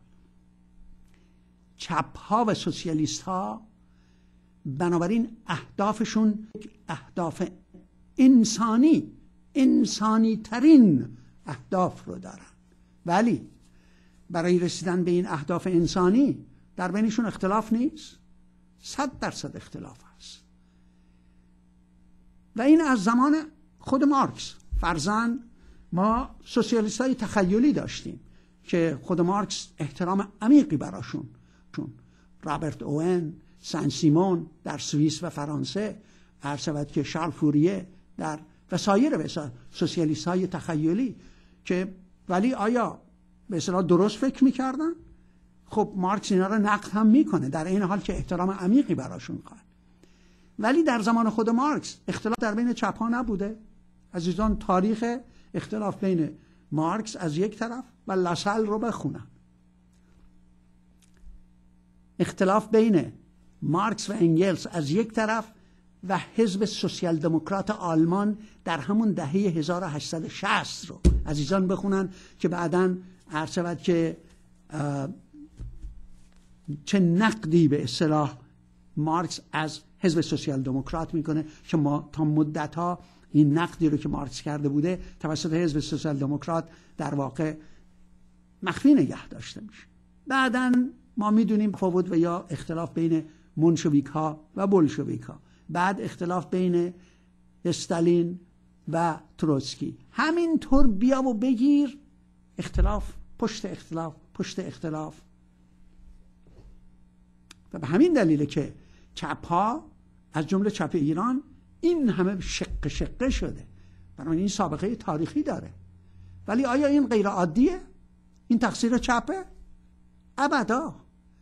چپ ها و سوسیالیست ها بنابراین اهدافشون اهداف انسانی ترین اهداف رو دارن، ولی برای رسیدن به این اهداف انسانی در بینشون اختلاف نیست، 100% اختلاف هست. و این از زمان خود مارکس. فرضاً ما سوسیالیست های تخیلی داشتیم که خود مارکس احترام عمیقی براشون، چون رابرت اوون، سن سیمون در سوئیس و فرانسه، هر شود که شارل فوریه در و سایر سوسیالیست های تخیلی، که ولی آیا به اصطلاح درست فکر میکردن؟ خب مارکس اینا رو نقد هم میکنه، در این حال که احترام عمیقی براشون قائل. ولی در زمان خود مارکس اختلاف در بین چپ ها نبوده. عزیزان تاریخ اختلاف بین مارکس از یک طرف و لاسال رو بخونن. اختلاف بین مارکس و انگلس از یک طرف و حزب سوسیال دموکرات آلمان در همون دهه 1860 رو عزیزان بخونن که بعداً عرض شود که چه نقدی به اصطلاح مارکس از حزب سوسیال دموکرات میکنه که ما تا مدتها این نقدی رو که مارکس کرده بوده توسط حزب سوسیال دموکرات در واقع مخفی نگه داشته میشه. بعداً ما میدونیم تفاوت و یا اختلاف بین منشویک ها و بولشویک ها، بعد اختلاف بین استالین و تروتسکی، همینطور بیا و بگیر اختلاف پشت اختلاف پشت اختلاف. و به همین دلیله که چپ ها از جمله چپ ایران این همه شق شقه شده، بنابراین این سابقه تاریخی داره. ولی آیا این غیر عادیه؟ این تقصیر چپه؟ ابدا.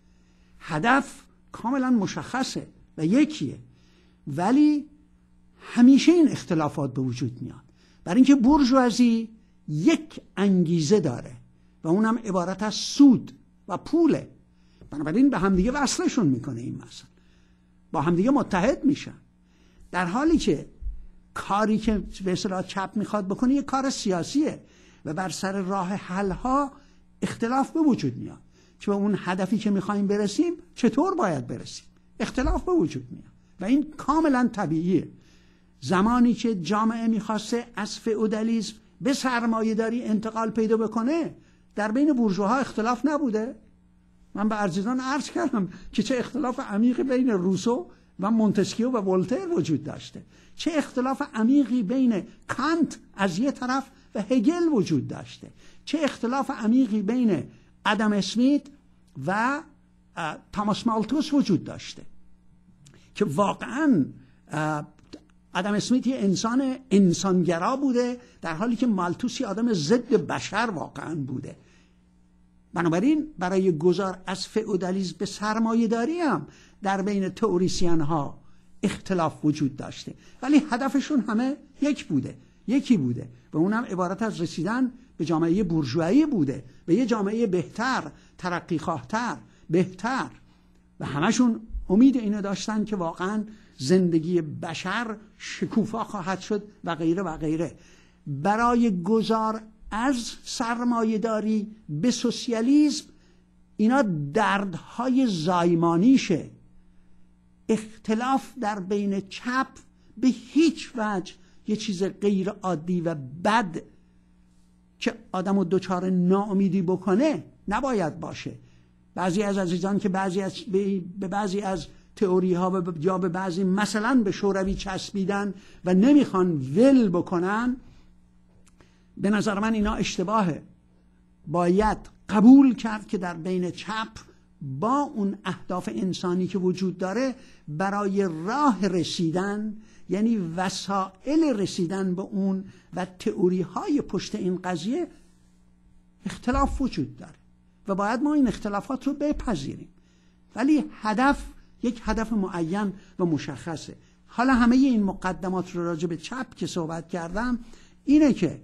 هدف کاملا مشخصه و یکیه، ولی همیشه این اختلافات به وجود میاد، برای اینکه بورژوازی یک انگیزه داره و اونم عبارت از سود و پوله. بنابراین به همدیگه وصلشون میکنه، این مسئله با همدیگه متحد میشن، در حالی که کاری که به اصطلاح چپ میخواد بکنه یک کار سیاسیه و بر سر راه حلها اختلاف به وجود میاد که به اون هدفی که میخوایم برسیم چطور باید برسیم، اختلاف به وجود میاد و این کاملا طبیعیه. زمانی که جامعه میخواسته از فئودالیسم به سرمایه‌داری انتقال پیدا بکنه در بین بورژواها اختلاف نبوده؟ من به عزیزان عرض کردم که چه اختلاف عمیقی بین روسو و مونتسکیو و ولتر وجود داشته، چه اختلاف عمیقی بین کانت از یه طرف و هگل وجود داشته، چه اختلاف عمیقی بین آدم اسمیت و توماس مالتوس وجود داشته که واقعا آدم اسمیت یه انسانگرا بوده در حالی که مالتوس یه آدم ضد بشر واقعا بوده. بنابراین برای گذار از فئودالیسم به سرمایه‌داری هم در بین تئوریسین ها اختلاف وجود داشته، ولی هدفشون همه یکی بوده و اونم عبارت از رسیدن به جامعه بورژوایی بوده، به یه جامعه بهتر، ترقی‌خواه‌تر، بهتر، و همشون امید اینو داشتن که واقعا زندگی بشر شکوفا خواهد شد و غیره و غیره. برای گذار از سرمایه‌داری به سوسیالیسم اینا دردهای زایمانیشه. اختلاف در بین چپ به هیچ وجه یه چیز غیر عادی و بد که آدمو دچار ناامیدی بکنه نباید باشه. بعضی از عزیزان که به بعضی از تئوری ها یا به بعضی مثلا به شوروی چسبیدن و نمیخوان ول بکنن، به نظر من اینا اشتباهه. باید قبول کرد که در بین چپ با اون اهداف انسانی که وجود داره برای راه رسیدن، یعنی وسایل رسیدن به اون و تئوری های پشت این قضیه اختلاف وجود داره و باید ما این اختلافات رو بپذیریم، ولی هدف یک هدف معین و مشخصه. حالا همه این مقدمات رو راجع به چپ که صحبت کردم اینه که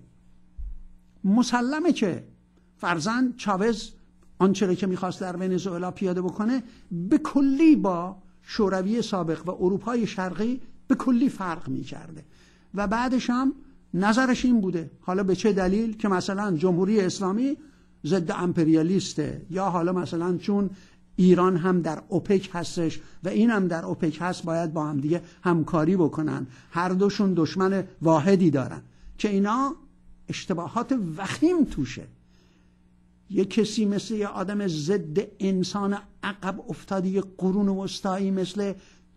مسلمه که فرضاً چاوز آنچه که میخواست در ونزوئلا پیاده بکنه به کلی با شوروی سابق و اروپای شرقی به کلی فرق میکرده و بعدش هم نظرش این بوده، حالا به چه دلیل، که مثلا جمهوری اسلامی ضد امپریالیسته، یا حالا مثلا چون ایران هم در اوپک هستش و این هم در اوپک هست باید با هم دیگه همکاری بکنن، هر دوشون دشمن واحدی دارن، که اینا اشتباهات وخیم توشه. یک کسی مثل یه آدم ضد انسان عقب افتادی قرون وسطایی مثل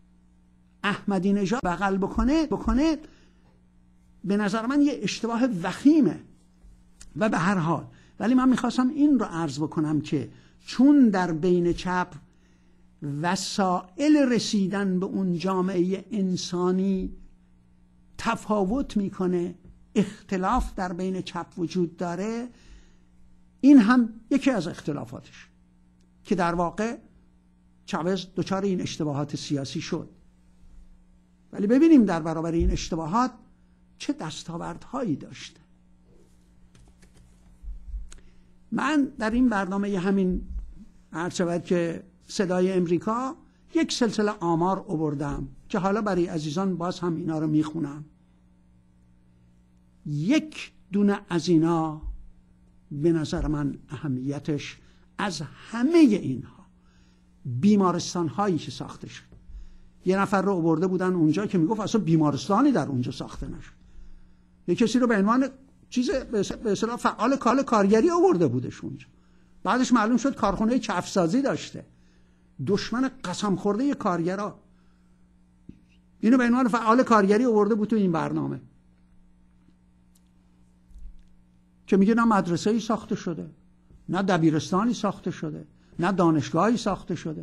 احمدی نژاد بغل بکنه به نظر من یه اشتباه وخیمه. و به هر حال ولی من میخواستم این رو عرض بکنم که چون در بین چپ وسایل رسیدن به اون جامعه انسانی تفاوت میکنه، اختلاف در بین چپ وجود داره، این هم یکی از اختلافاتش که در واقع چاوز دچار این اشتباهات سیاسی شد. ولی ببینیم در برابر این اشتباهات چه دستاوردهایی داشته. من در این برنامه همین عرض که صدای امریکا یک سلسله آمار آوردم که حالا برای عزیزان باز هم اینا رو میخونم. یک دونه از اینا به نظر من اهمیتش از همه اینها بیمارستان هایی که ساخته شد. یه نفر رو آورده بودن اونجا که میگفت اصلا بیمارستانی در اونجا ساخته نشد. یه کسی رو به عنوان چیز به اصطلاح فعال کارگری آورده بودش اونجا. بعدش معلوم شد کارخونه کفش‌سازی داشته. دشمن قسم خورده کارگرا اینو به عنوان فعال کارگری آورده بود تو این برنامه که میگه نه مدرسه‌ای ساخته شده، نه دبیرستانی ساخته شده، نه دانشگاهی ساخته شده.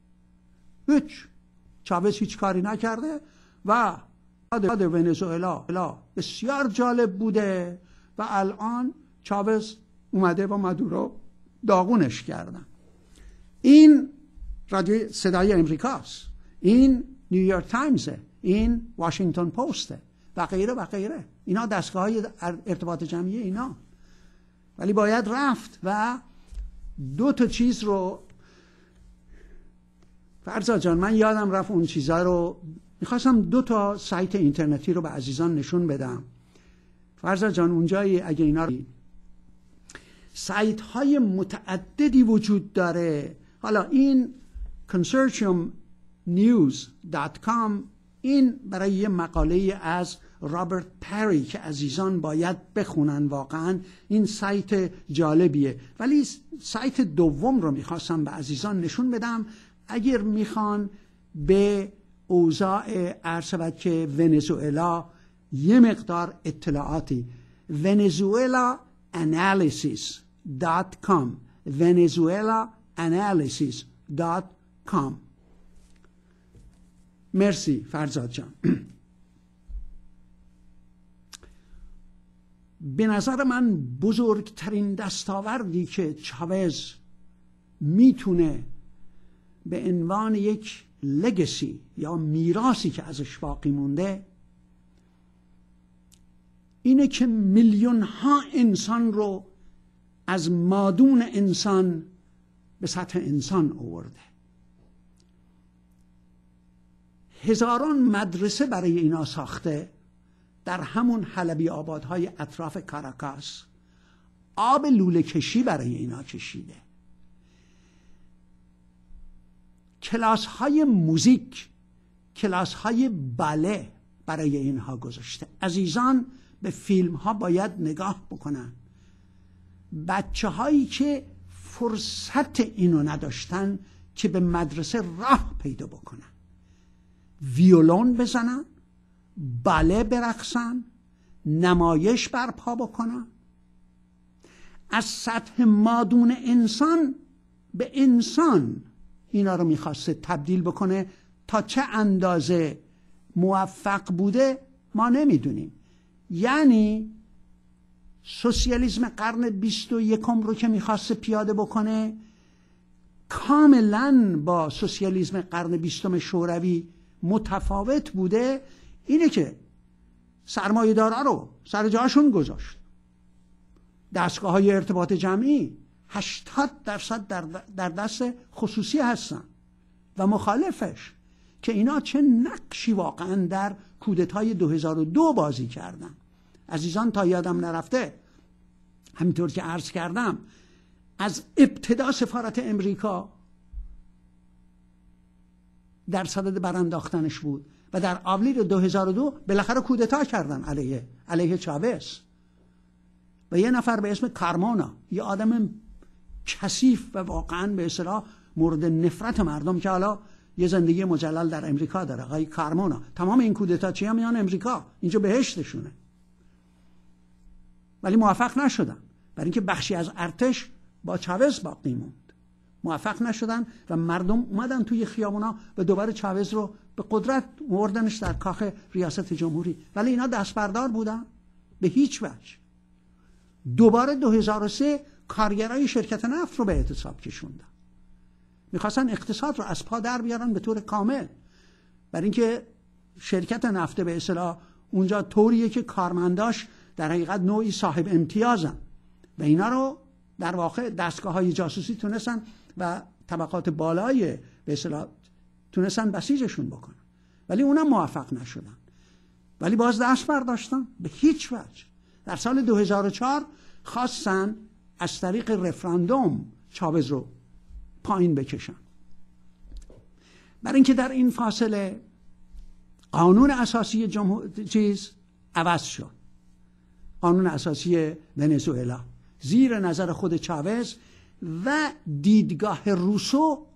چاوز هیچ کاری نکرده و ونزوئلا بسیار جالب بوده و الان چاوز اومده و مادورو داغونش کردن. این رادیو صدای امریکاست، این نیویورک تایمزه، این واشنگتن پسته و غیره و غیره. اینا دستگاه‌های ارتباط جمعی اینا. ولی باید رفت و دو تا چیز رو فرزاد جان، من یادم رفت اون چیزا رو میخواستم دو تا سایت اینترنتی رو به عزیزان نشون بدم. فرزاد جان اونجایی اگه اینا رو سایت های متعددی وجود داره. حالا این consortiumnews.com این برای یه مقاله از رابرت پری که عزیزان باید بخونن، واقعا این سایت جالبیه. ولی سایت دوم رو میخواستم به عزیزان نشون بدم اگر میخوان به اوضاع عرض که ونزوئلا یه مقدار اطلاعاتی. venezuelaanalysis.com venezuelaanalysis.com. مرسی فرزاد جان. به نظر من بزرگترین دستاوردی که چاوز میتونه به عنوان یک لگسی یا میراثی که ازش باقی مونده اینه که میلیون ها انسان رو از مادون انسان به سطح انسان آورده. هزاران مدرسه برای اینا ساخته در همون حلبی آبادهای اطراف کاراکاس. آب لوله کشی برای اینا کشیده. کلاس های موزیک، کلاس های باله برای اینها گذاشته. عزیزان به فیلم ها باید نگاه بکنن. بچه هایی که فرصت اینو نداشتن که به مدرسه راه پیدا بکنن، ویولون بزنن، باله برقصن، نمایش برپا بکنن، از سطح مادون انسان به انسان اینا رو میخواسته تبدیل بکنه. تا چه اندازه موفق بوده ما نمیدونیم. یعنی سوسیالیسم قرن 21 رو که میخواسته پیاده بکنه کاملا با سوسیالیسم قرن 20 شوروی متفاوت بوده. اینه که سرمایه‌دارا رو سر جاشون گذاشت. دستگاه های ارتباط جمعی 80% در دست خصوصی هستن و مخالفش که اینا چه نقشی واقعا در کودتای 2002 بازی کردن. عزیزان تا یادم نرفته همینطور که عرض کردم از ابتدا سفارت امریکا در صدد برانداختنش بود و در آوریل 2002 بالاخره کودتا کردن علیه چاوز و یه نفر به اسم کارمونا، یه آدم کثیف و واقعا به اصطلاح مورد نفرت مردم که حالا یه زندگی مجلل در امریکا داره، آقای کارمونا. تمام این کودتاچی‌ها میان امریکا، اینجا بهشتشونه. ولی موفق نشدن برای اینکه بخشی از ارتش با چاوز باقی موند. موفق نشدن و مردم اومدن توی خیابونا و دوباره چاوز رو به قدرت آوردنش در کاخ ریاست جمهوری. ولی اینا دستبردار بودن به هیچ وجه. دوباره 2003 کارگرای شرکت نفت رو به اعتصاب کشوندن. میخواستن اقتصاد رو از پا در بیارن به طور کامل، برای اینکه شرکت نفت به اصطلاح اونجا طوریه که کارمنداش در حقیقت نوعی صاحب امتیازن و اینا رو در واقع دستگاه‌های جاسوسی تونستن و طبقات بالای به اصطلاح تونستن بسیجشون بکنن. ولی اونم موفق نشدن. ولی باز دست برداشتن به هیچ وجه. در سال 2004 خواستن از طریق رفراندوم چاوز رو پایین بکشن. برای اینکه در این فاصله قانون اساسی عوض شد قانون اساسی ونزوئلا زیر نظر خود چاوز و دیدگاه روسو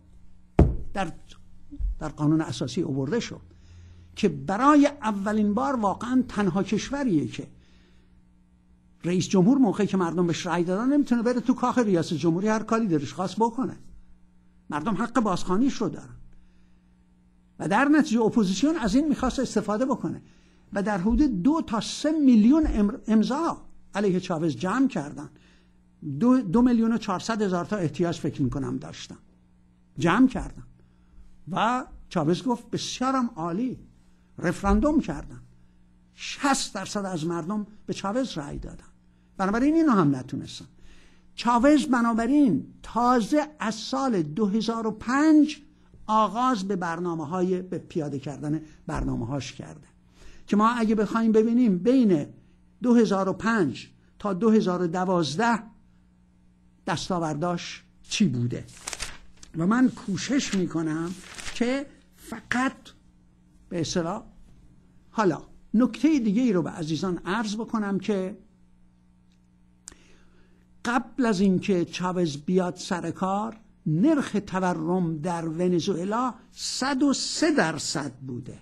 در قانون اساسی آورده شد که برای اولین بار واقعا تنها کشوریه که رئیس جمهور موقعی که مردم بهش رأی دادن نمیتونه بره تو کاخ ریاست جمهوری هر کاری دلش خواست بکنه. مردم حق بازخوانیش رو دارن و در نتیجه اپوزیسیون از این میخواست استفاده بکنه و در حدود 2 تا 3 میلیون امضا علیه چاوز جمع کردن. 2,400,000 تا احتیاج فکر میکنم داشتن، جمع کردن و چاوز گفت بسیارم عالی. رفراندوم کردن، 60% از مردم به چاوز رأی دادن، بنابراین اینو هم نتونستن. چاوز بنابراین تازه از سال 2005 آغاز به به پیاده کردن برنامه‌هاش کرده که ما اگه بخوایم ببینیم بین 2005 تا 2012 دستاورداش چی بوده و من کوشش میکنم که فقط به اصطلاح حالا نکته دیگه ای رو به عزیزان عرض بکنم که قبل از اینکه چاوز بیاد سر کار نرخ تورم در ونزوئلا 103% بوده.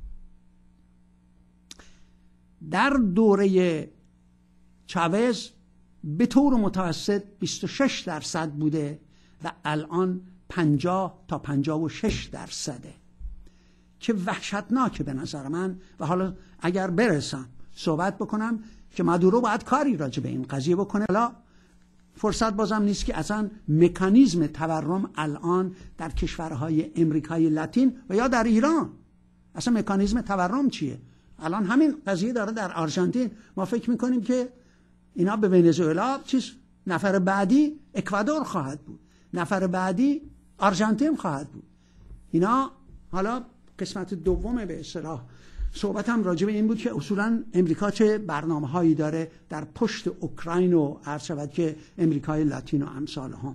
در دوره چاوز به طور متوسط 26% بوده و الان 50 تا 56% که وحشتناکه به نظر من. و حالا اگر برسم صحبت بکنم که مادورو باید کاری راجع به این قضیه بکنه، حالا فرصت بازم نیست که اصلا مکانیزم تورم الان در کشورهای امریکای لاتین و یا در ایران اصلا مکانیزم تورم چیه. الان همین قضیه داره در آرژانتین. ما فکر میکنیم که اینا به ونزوئلا نفر بعدی اکوادور خواهد بود، نفر بعدی آرژانتین خواهد بود. اینا حالا قسمت دوم به اصطلاح صحبتم راجع به این بود که اصولا امریکا چه برنامه‌هایی داره در پشت اوکراین و عرض شود که امریکای لاتین و امثال ها.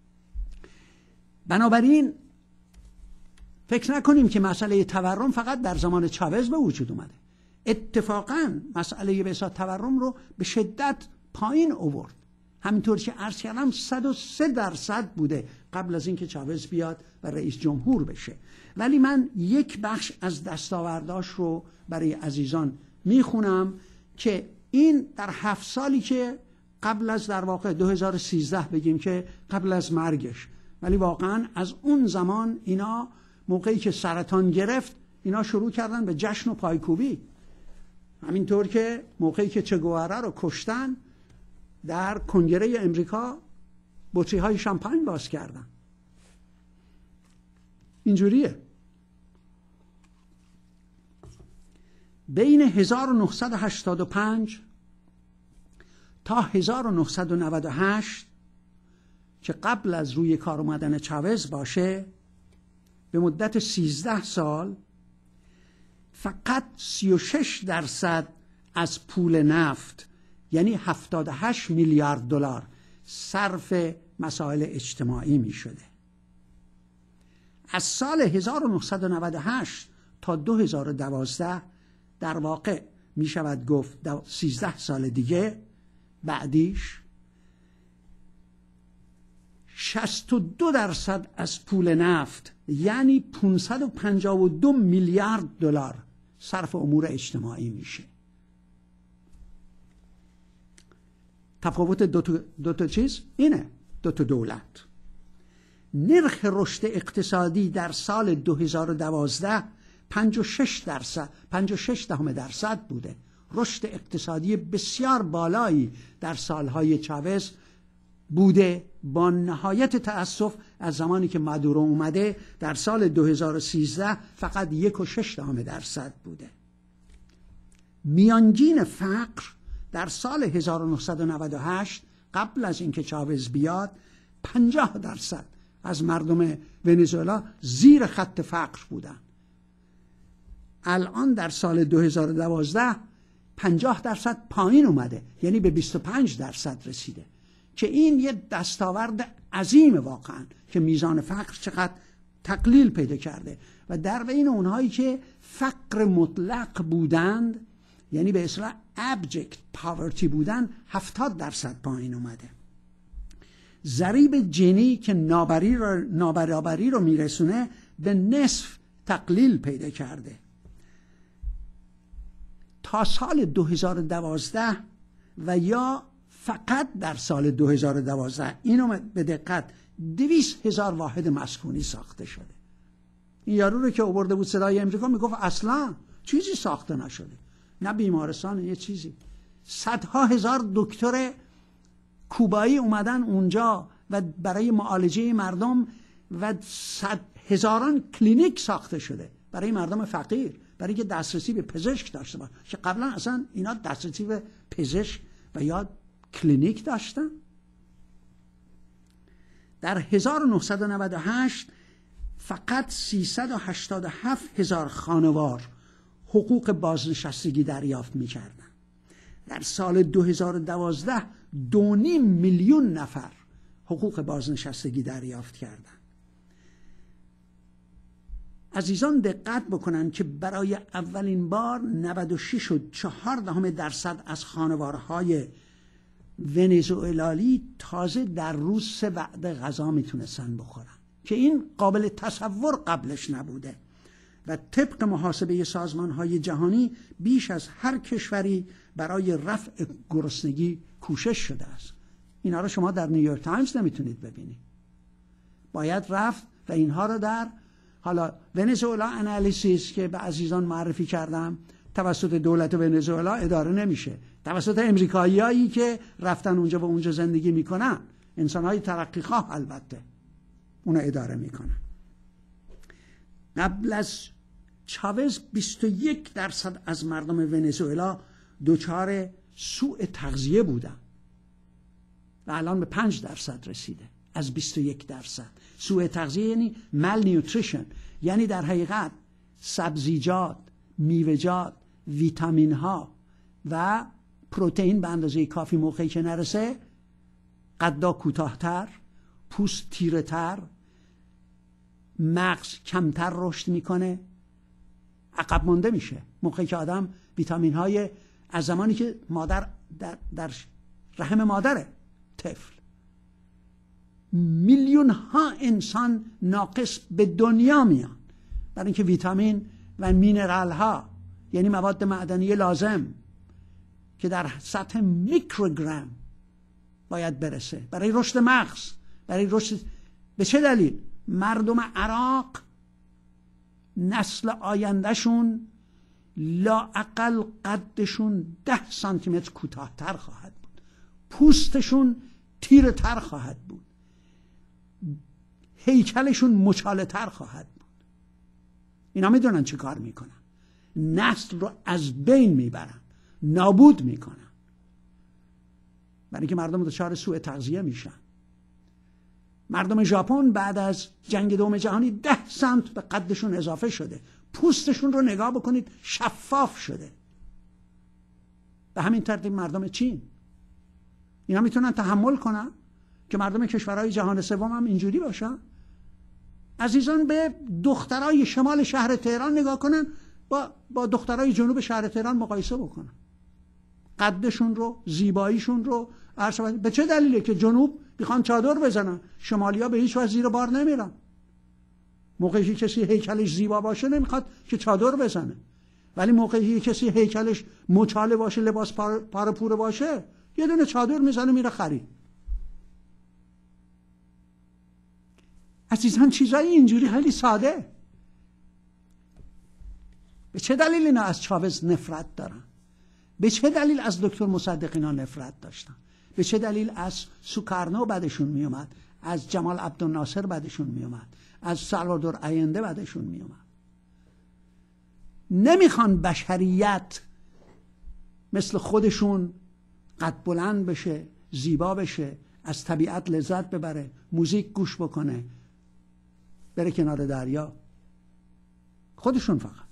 بنابراین فکر نکنیم که مسئله تورم فقط در زمان چاوز به وجود اومده. اتفاقا مسئله به اصطلاح تورم رو به شدت پایین آورد. همینطور که عرض کردم 103% بوده قبل از اینکه چاوز بیاد و رئیس جمهور بشه. ولی من یک بخش از دستاورداش رو برای عزیزان میخونم که این در 7 سالی که قبل از در واقع 2013 بگیم که قبل از مرگش، ولی واقعا از اون زمان اینا موقعی که سرطان گرفت اینا شروع کردن به جشن و پایکوبی. همینطور که موقعی که چه گواره رو کشتن در کنگره امریکا بطری های شامپاین باز کردن. اینجوریه. بین 1985 تا 1998 که قبل از روی کار اومدن چاوز باشه، به مدت 13 سال فقط 36% از پول نفت یعنی 78 میلیارد دلار صرف مسائل اجتماعی می شده. از سال 1998 تا 2012 در واقع می شود گفت 13 سال دیگه بعدیش 62% از پول نفت یعنی 552 میلیارد دلار صرف امور اجتماعی میشه. تفاوت دو تا چیز اینه، دو تا دولت. نرخ رشد اقتصادی در سال 2012 56% بوده. رشد اقتصادی بسیار بالایی در سالهای چاوز بوده. با نهایت تأسف از زمانی که مادورو اومده در سال 2013 فقط 1.6% بوده. میانگین فقر در سال 1998 قبل از اینکه چاوز بیاد 50% از مردم ونزوئلا زیر خط فقر بودن. الان در سال 2012 50% پایین اومده، یعنی به 25% رسیده که این یه دستاورد عظیمه واقعا که میزان فقر چقدر تقلیل پیدا کرده و در بین اونهایی که فقر مطلق بودند، یعنی به اصطلاح abject poverty بودن 70% پایین اومده. ضریب جنی که نابرابری رو میرسونه به نصف تقلیل پیدا کرده. تا سال 2012 و یا فقط در سال 2012 اینو به دقت 200,000 واحد مسکونی ساخته شده. این یارو رو که آورده بود صدای امریکا میگفت اصلا چیزی ساخته نشده، نه بیمارستان، یه چیزی. صدها هزار دکتر کوبایی اومدن اونجا و برای معالجه مردم و هزاران کلینیک ساخته شده برای مردم فقیر، برای که دسترسی به پزشک داشته باشه، که قبلا اصلا اینا دسترسی به پزشک و یا کلینیک داشتن. در 1998 فقط 387,000 خانوار حقوق بازنشستگی دریافت می‌کردند. در سال 2012 2.5 میلیون نفر حقوق بازنشستگی دریافت کردند. عزیزان دقت بکنن که برای اولین بار 96.4% از خانوارهای ونزوئلالی تازه در روز 3 وعده غذا میتونستن بخورن که این قابل تصور قبلش نبوده و طبق محاسبه سازمان‌های جهانی بیش از هر کشوری برای رفع گرسنگی کوشش شده است. اینا رو شما در نیویورک تایمز نمیتونید ببینید. باید رفت و اینها رو در حالا ونزوئلا انالیسیس که به عزیزان معرفی کردم توسط دولت ونزوئلا اداره نمیشه، توسط امریکاییایی که رفتن اونجا و اونجا زندگی میکنن، انسانهای ترقی خواه البته، اونو اداره میکنن. قبل از چاوز 21% از مردم ونزوئلا دچار سوء تغذیه بودن و الان به 5% رسیده از 21%. سوء تغذیه یعنی مال نیوتریشن، یعنی در حقیقت سبزیجات، میوه‌جات، ویتامین ها و پروتئین به اندازه کافی موقعی که نرسه، قدا کوتاه‌تر، پوست تیره‌تر، مغز کمتر رشد میکنه، عقب مانده میشه. موقعی که آدم ویتامین های از زمانی که مادر در رحم مادره طفل، میلیون ها انسان ناقص به دنیا میان برای اینکه ویتامین و مینرال ها یعنی مواد معدنی لازم که در سطح میکروگرم باید برسه برای رشد مغز، برای رشد. به چه دلیل؟ مردم عراق نسل آیندهشون لااقل قدشون 10 سانتیمتر کوتاه‌تر خواهد بود، پوستشون تیره تر خواهد بود، هیکلشون مچاله تر خواهد بود. اینا میدونن چه کار میکنن؟ نسل رو از بین میبرن، نابود میکنن، برای اینکه مردم دچار سوء تغذیه میشن. مردم ژاپن بعد از جنگ دوم جهانی 10 سانت به قدشون اضافه شده، پوستشون رو نگاه بکنید شفاف شده. به همین ترتیب مردم چین، اینا میتونن تحمل کنن که مردم کشورهای جهان سوم هم اینجوری باشن؟ عزیزان به دخترای شمال شهر تهران نگاه کنن، با دخترای جنوب شهر تهران مقایسه بکنن، قدشون رو، زیباییشون رو. به چه دلیله که جنوب میخوان چادر بزنن، شمالیا به هیچ وجه زیر بار نمیرن؟ موقعی که کسی هیکلش زیبا باشه نمیخواد که چادر بزنه، ولی موقعی که کسی هیکلش مچاله باشه، لباس پاره پوره باشه، یه دونه چادر میزنه میره خرید. عزیزان چیزای اینجوری خیلی ساده. به چه دلیل اینا از چاوز نفرت دارن؟ به چه دلیل از دکتر مصدق اینا نفرت داشتن؟ به چه دلیل از سوکارنو بدشون میومد، از جمال عبدالناصر بدشون میومد، از سالوادور آینده بدشون میومد؟ نمیخوان بشریت مثل خودشون قد بلند بشه، زیبا بشه، از طبیعت لذت ببره، موزیک گوش بکنه، بره کنار دریا. خودشون فقط.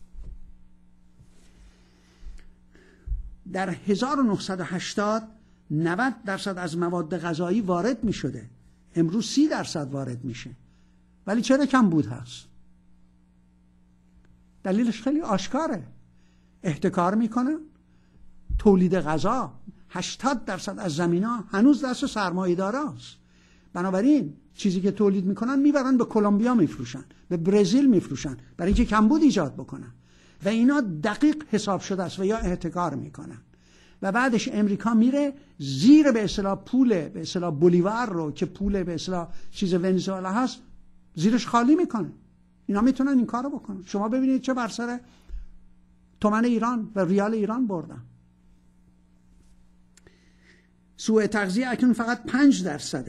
در 1980 90% از مواد غذایی وارد می شده، امروز 30% وارد میشه. ولی چرا کم بود هست؟ دلیلش خیلی آشکاره. احتکار میکنن، تولید غذا 80% از زمینا هنوز دست سرمایه‌داراست. بنابراین چیزی که تولید میکنن میبرن به کلمبیا میفروشن، به برزیل میفروشن برای اینکه کمبود ایجاد بکنن و اینا دقیق حساب شده است و یا احتکار میکنن و بعدش امریکا میره زیر به اصطلاح پول به اصطلاح بولیوار رو که پول به اصطلاح چیز ونزوئلا هست زیرش خالی میکنه. اینا میتونن این کارو بکنن. شما ببینید چه بر سر تومن ایران و ریال ایران بردن. سوء تغذیه اکنون فقط 5%.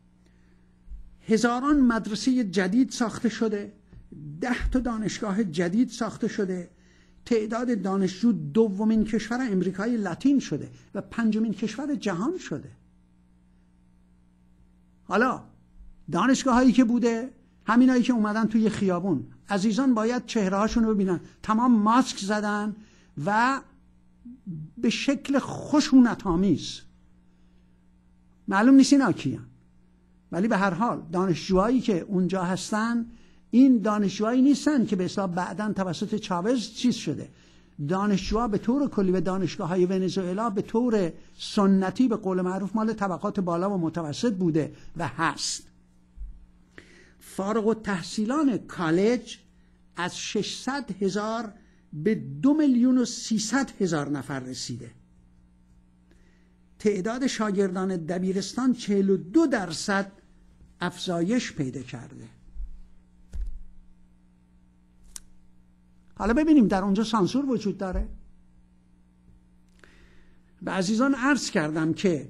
هزاران مدرسه جدید ساخته شده، 10 تا دانشگاه جدید ساخته شده، تعداد دانشجو دومین کشور امریکای لاتین شده و 5مین کشور جهان شده. حالا دانشگاه هایی که بوده، همینایی که اومدن توی خیابون، عزیزان باید چهره هاشون رو ببینن، تمام ماسک زدن و به شکل خشونت آمیز. معلوم نیست اینا کیان، ولی به هر حال دانشجوهایی که اونجا هستن این دانشجوهایی نیستن که به اصطلاح بعداً توسط چاوز چیز شده. دانشجوها به طور کلی و دانشگاه‌های ونزوئلا به طور سنتی به قول معروف مال طبقات بالا و متوسط بوده و هست. فارغ التحصیلان کالج از 600,000 به 2,300,000 نفر رسیده. تعداد شاگردان دبیرستان 42% افزایش پیدا کرده. حالا ببینیم در اونجا سانسور وجود داره. به عزیزان عرض کردم که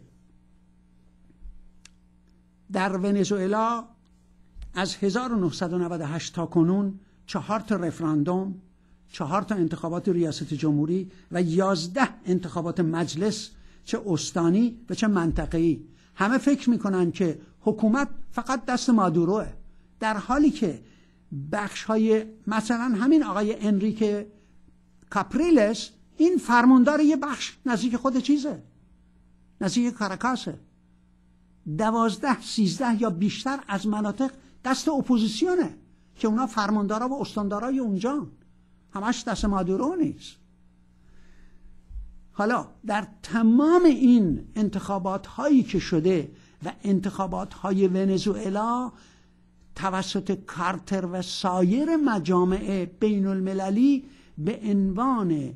در ونزوئلا از 1998 تا کنون 4 تا رفراندوم، 4 تا انتخابات ریاست جمهوری و 11 انتخابات مجلس، چه استانی و چه منطقه‌ای. همه فکر میکنن که حکومت فقط دست مادوروه، در حالی که بخش های مثلا همین آقای انریکه کاپریلس این فرماندار یه بخش نزدیک خود چیزه، نزدیک کاراکاسه. 12 13 یا بیشتر از مناطق دست اپوزیسیونه که اونا فرماندارا و استاندارای اونجا، همش دست مادورو نیست. حالا در تمام این انتخابات هایی که شده و انتخابات های ونزوئلا توسط کارتر و سایر مجامع بین المللی به عنوان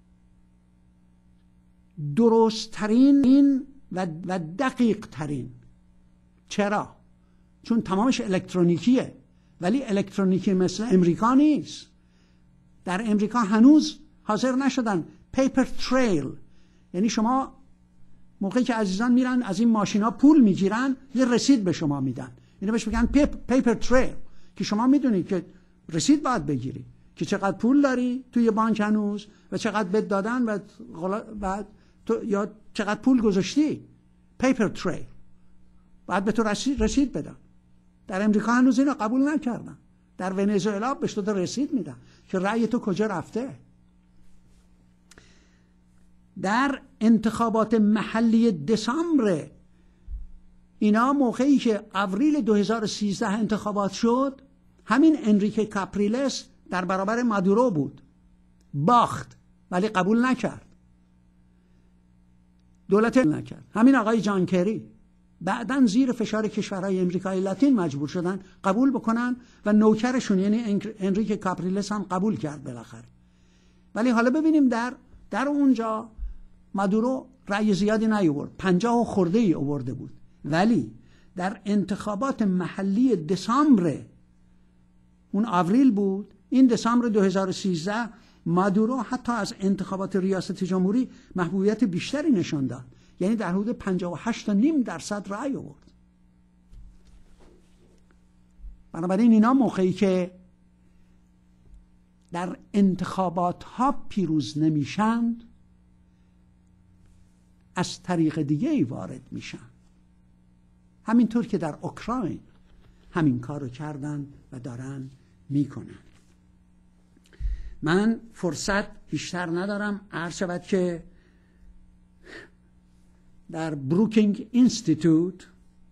درست ترین و دقیق ترین. چرا؟ چون تمامش الکترونیکیه، ولی الکترونیکی مثل امریکا نیست. در امریکا هنوز حاضر نشدن پیپر تریل، یعنی شما موقعی که عزیزان میرن از این ماشینا پول میگیرن یه رسید به شما میدن، اینو بهش میگن پیپر تریل، که شما میدونید که رسید باید بگیری که چقدر پول داری توی بانک هنوز و چقدر بهت دادن و یا چقدر پول گذاشتی. پیپر تریل باید به تو رسید بدن. در امریکا هنوز اینو قبول نکردن. در ونزوئلا بهش تو رسید میدن که رأی تو کجا رفته. در انتخابات محلی دسامبر اینا موقعی که اپریل 2013 انتخابات شد، همین انریکه کاپریلس در برابر مادورو بود، باخت ولی قبول نکرد، دولت نکرد. همین آقای جان کری بعداً زیر فشار کشورهای امریکای لاتین مجبور شدن قبول بکنن و نوکرشون یعنی انریکه کاپریلس هم قبول کرد بالاخره. ولی حالا ببینیم در اونجا مادورو رأی زیادی نیاورد، 50 خورده ای آورده بود، ولی در انتخابات محلی دسامبر، اون آوریل بود، این دسامبر 2013 مادورو حتی از انتخابات ریاست جمهوری محبوبیت بیشتری نشان داد، یعنی در حدود 58.5% رأی آورد. بنابراین اینا موقعی که در انتخابات ها پیروز نمیشند از طریق دیگه ای وارد میشن. همینطور که در اوکراین همین کارو کردن و دارن میکنن. من فرصت بیشتر ندارم. عرض شود که در بروکینگ اینستیتوت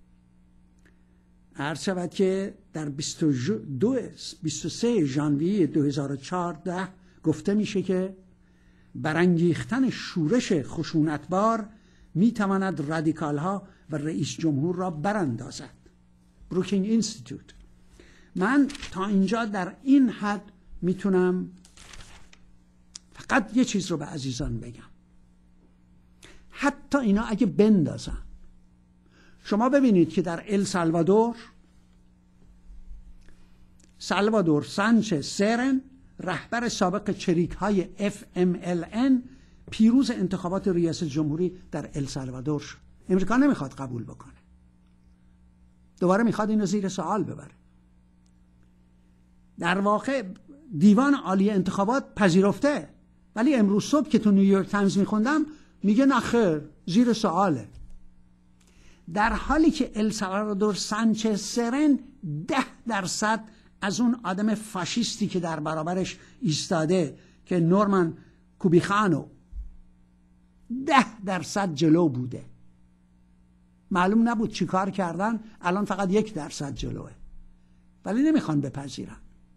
عرض شود که در 23 ژانویه 2014 گفته میشه که برانگیختن شورش خشونتبار میتواند رادیکال ها و رئیس جمهور را براندازد. بروکینگ اینستیتوت. من تا اینجا در این حد میتونم فقط یه چیز رو به عزیزان بگم. حتی اینا اگه بندازن، شما ببینید که در سالوادور سانچز سرن، رهبر سابق چریک های FMLN، پیروز انتخابات ریاست جمهوری در السالوادور شد. امریکا نمیخواد قبول بکنه، دوباره میخواد اینو زیر سوال ببره. در واقع دیوان عالی انتخابات پذیرفته، ولی امروز صبح که تو نیویورک تایمز میخوندم میگه نخیر، زیر سواله. در حالی که السالوادور سانچز سرن 10% از اون آدم فاشیستی که در برابرش ایستاده که نورمن کوبیخانو 10% جلو بوده. معلوم نبود چی کار کردن، الان فقط 1% جلوه، ولی نمیخوان بپذیرن.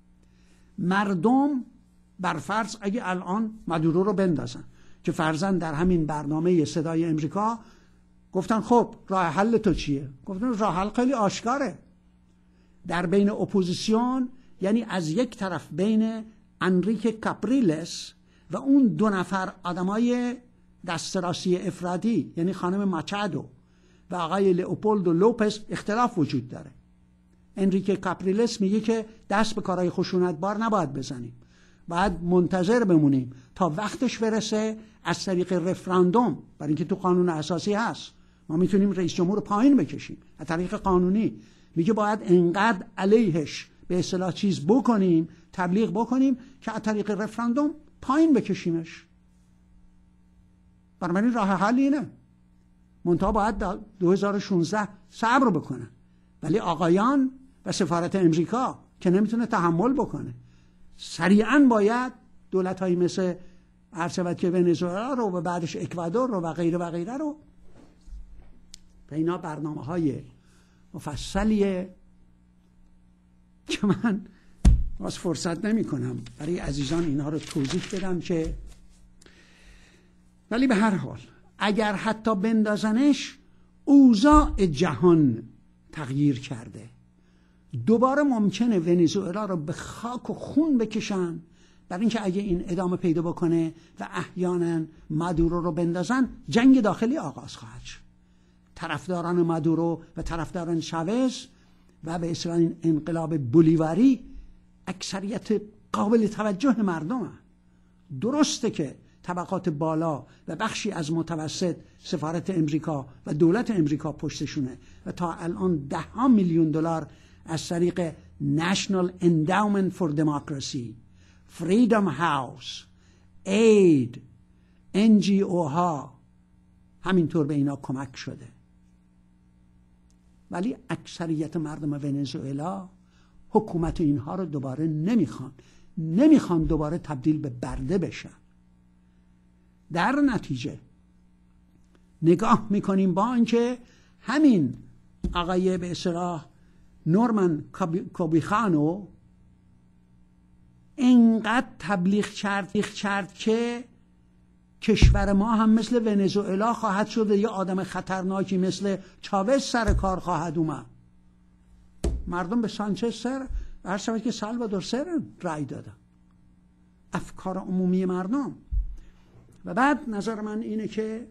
مردم برفرض اگه الان مادورو رو بندازن، که فرضاً در همین برنامه صدای امریکا گفتن خب راه حل تو چیه؟ گفتن راه حل خیلی آشکاره. در بین اپوزیسیون، یعنی از یک طرف بین انریک کاپریلس و اون 2 نفر آدمای دستراسی افرادی، یعنی خانم ماچادو و آقای لئوپولدو لوپز، اختلاف وجود داره. انریک کاپریلس میگه که دست به کارهای خشونتبار نباید بزنیم، باید منتظر بمونیم تا وقتش برسه از طریق رفراندوم، برای اینکه تو قانون اساسی هست ما میتونیم رئیس جمهور رو پایین بکشیم از طریق قانونی. میگه باید انقدر علیهش به اصطلاح چیز بکنیم، تبلیغ بکنیم که از طریق رفراندوم پایین بکشیمش. بنابراین راه حل اینه. منتها باید 2016 صبر بکنن، ولی آقایان و سفارت امریکا که نمیتونه تحمل بکنه، سریعا باید دولت‌هایی مثل عرض که ونزوئلا رو و بعدش اکوادور رو و غیره و غیره رو، و اینا برنامه‌های مفصلیه که من باز فرصت نمی کنم برای عزیزان اینها رو توضیح بدم که، ولی به هر حال اگر حتی بندازنش، اوضاع جهان تغییر کرده. دوباره ممکنه ونزوئلا رو به خاک و خون بکشن، برای اینکه اگه این ادامه پیدا بکنه و احیانا مادورو رو بندازن، جنگ داخلی آغاز خواهد شد. طرفداران مادورو و طرفداران چاوز و به اصطلاح این انقلاب بولیواری اکثریت قابل توجه مردم هست. درسته که طبقات بالا و بخشی از متوسط سفارت امریکا و دولت امریکا پشتشونه و تا الان 10 میلیون دلار از طریق National Endowment for Democracy، Freedom House، اید، NGO ها همینطور به اینا کمک شده. ولی اکثریت مردم ونزوئلا حکومت اینها رو دوباره نمیخوان دوباره تبدیل به برده بشن. در نتیجه نگاه میکنیم با اینکه همین آقای به اصطلاح نورمن کوبیخانو اینقدر تبلیغ کرد که کشور ما هم مثل ونزوئلا خواهد شد و یه آدم خطرناکی مثل چاوز سر کار خواهد اومد. مردم به سانچز سر هر شود که سالوادور سرن رأی دادن، افکار عمومی مردم. و بعد نظر من اینه که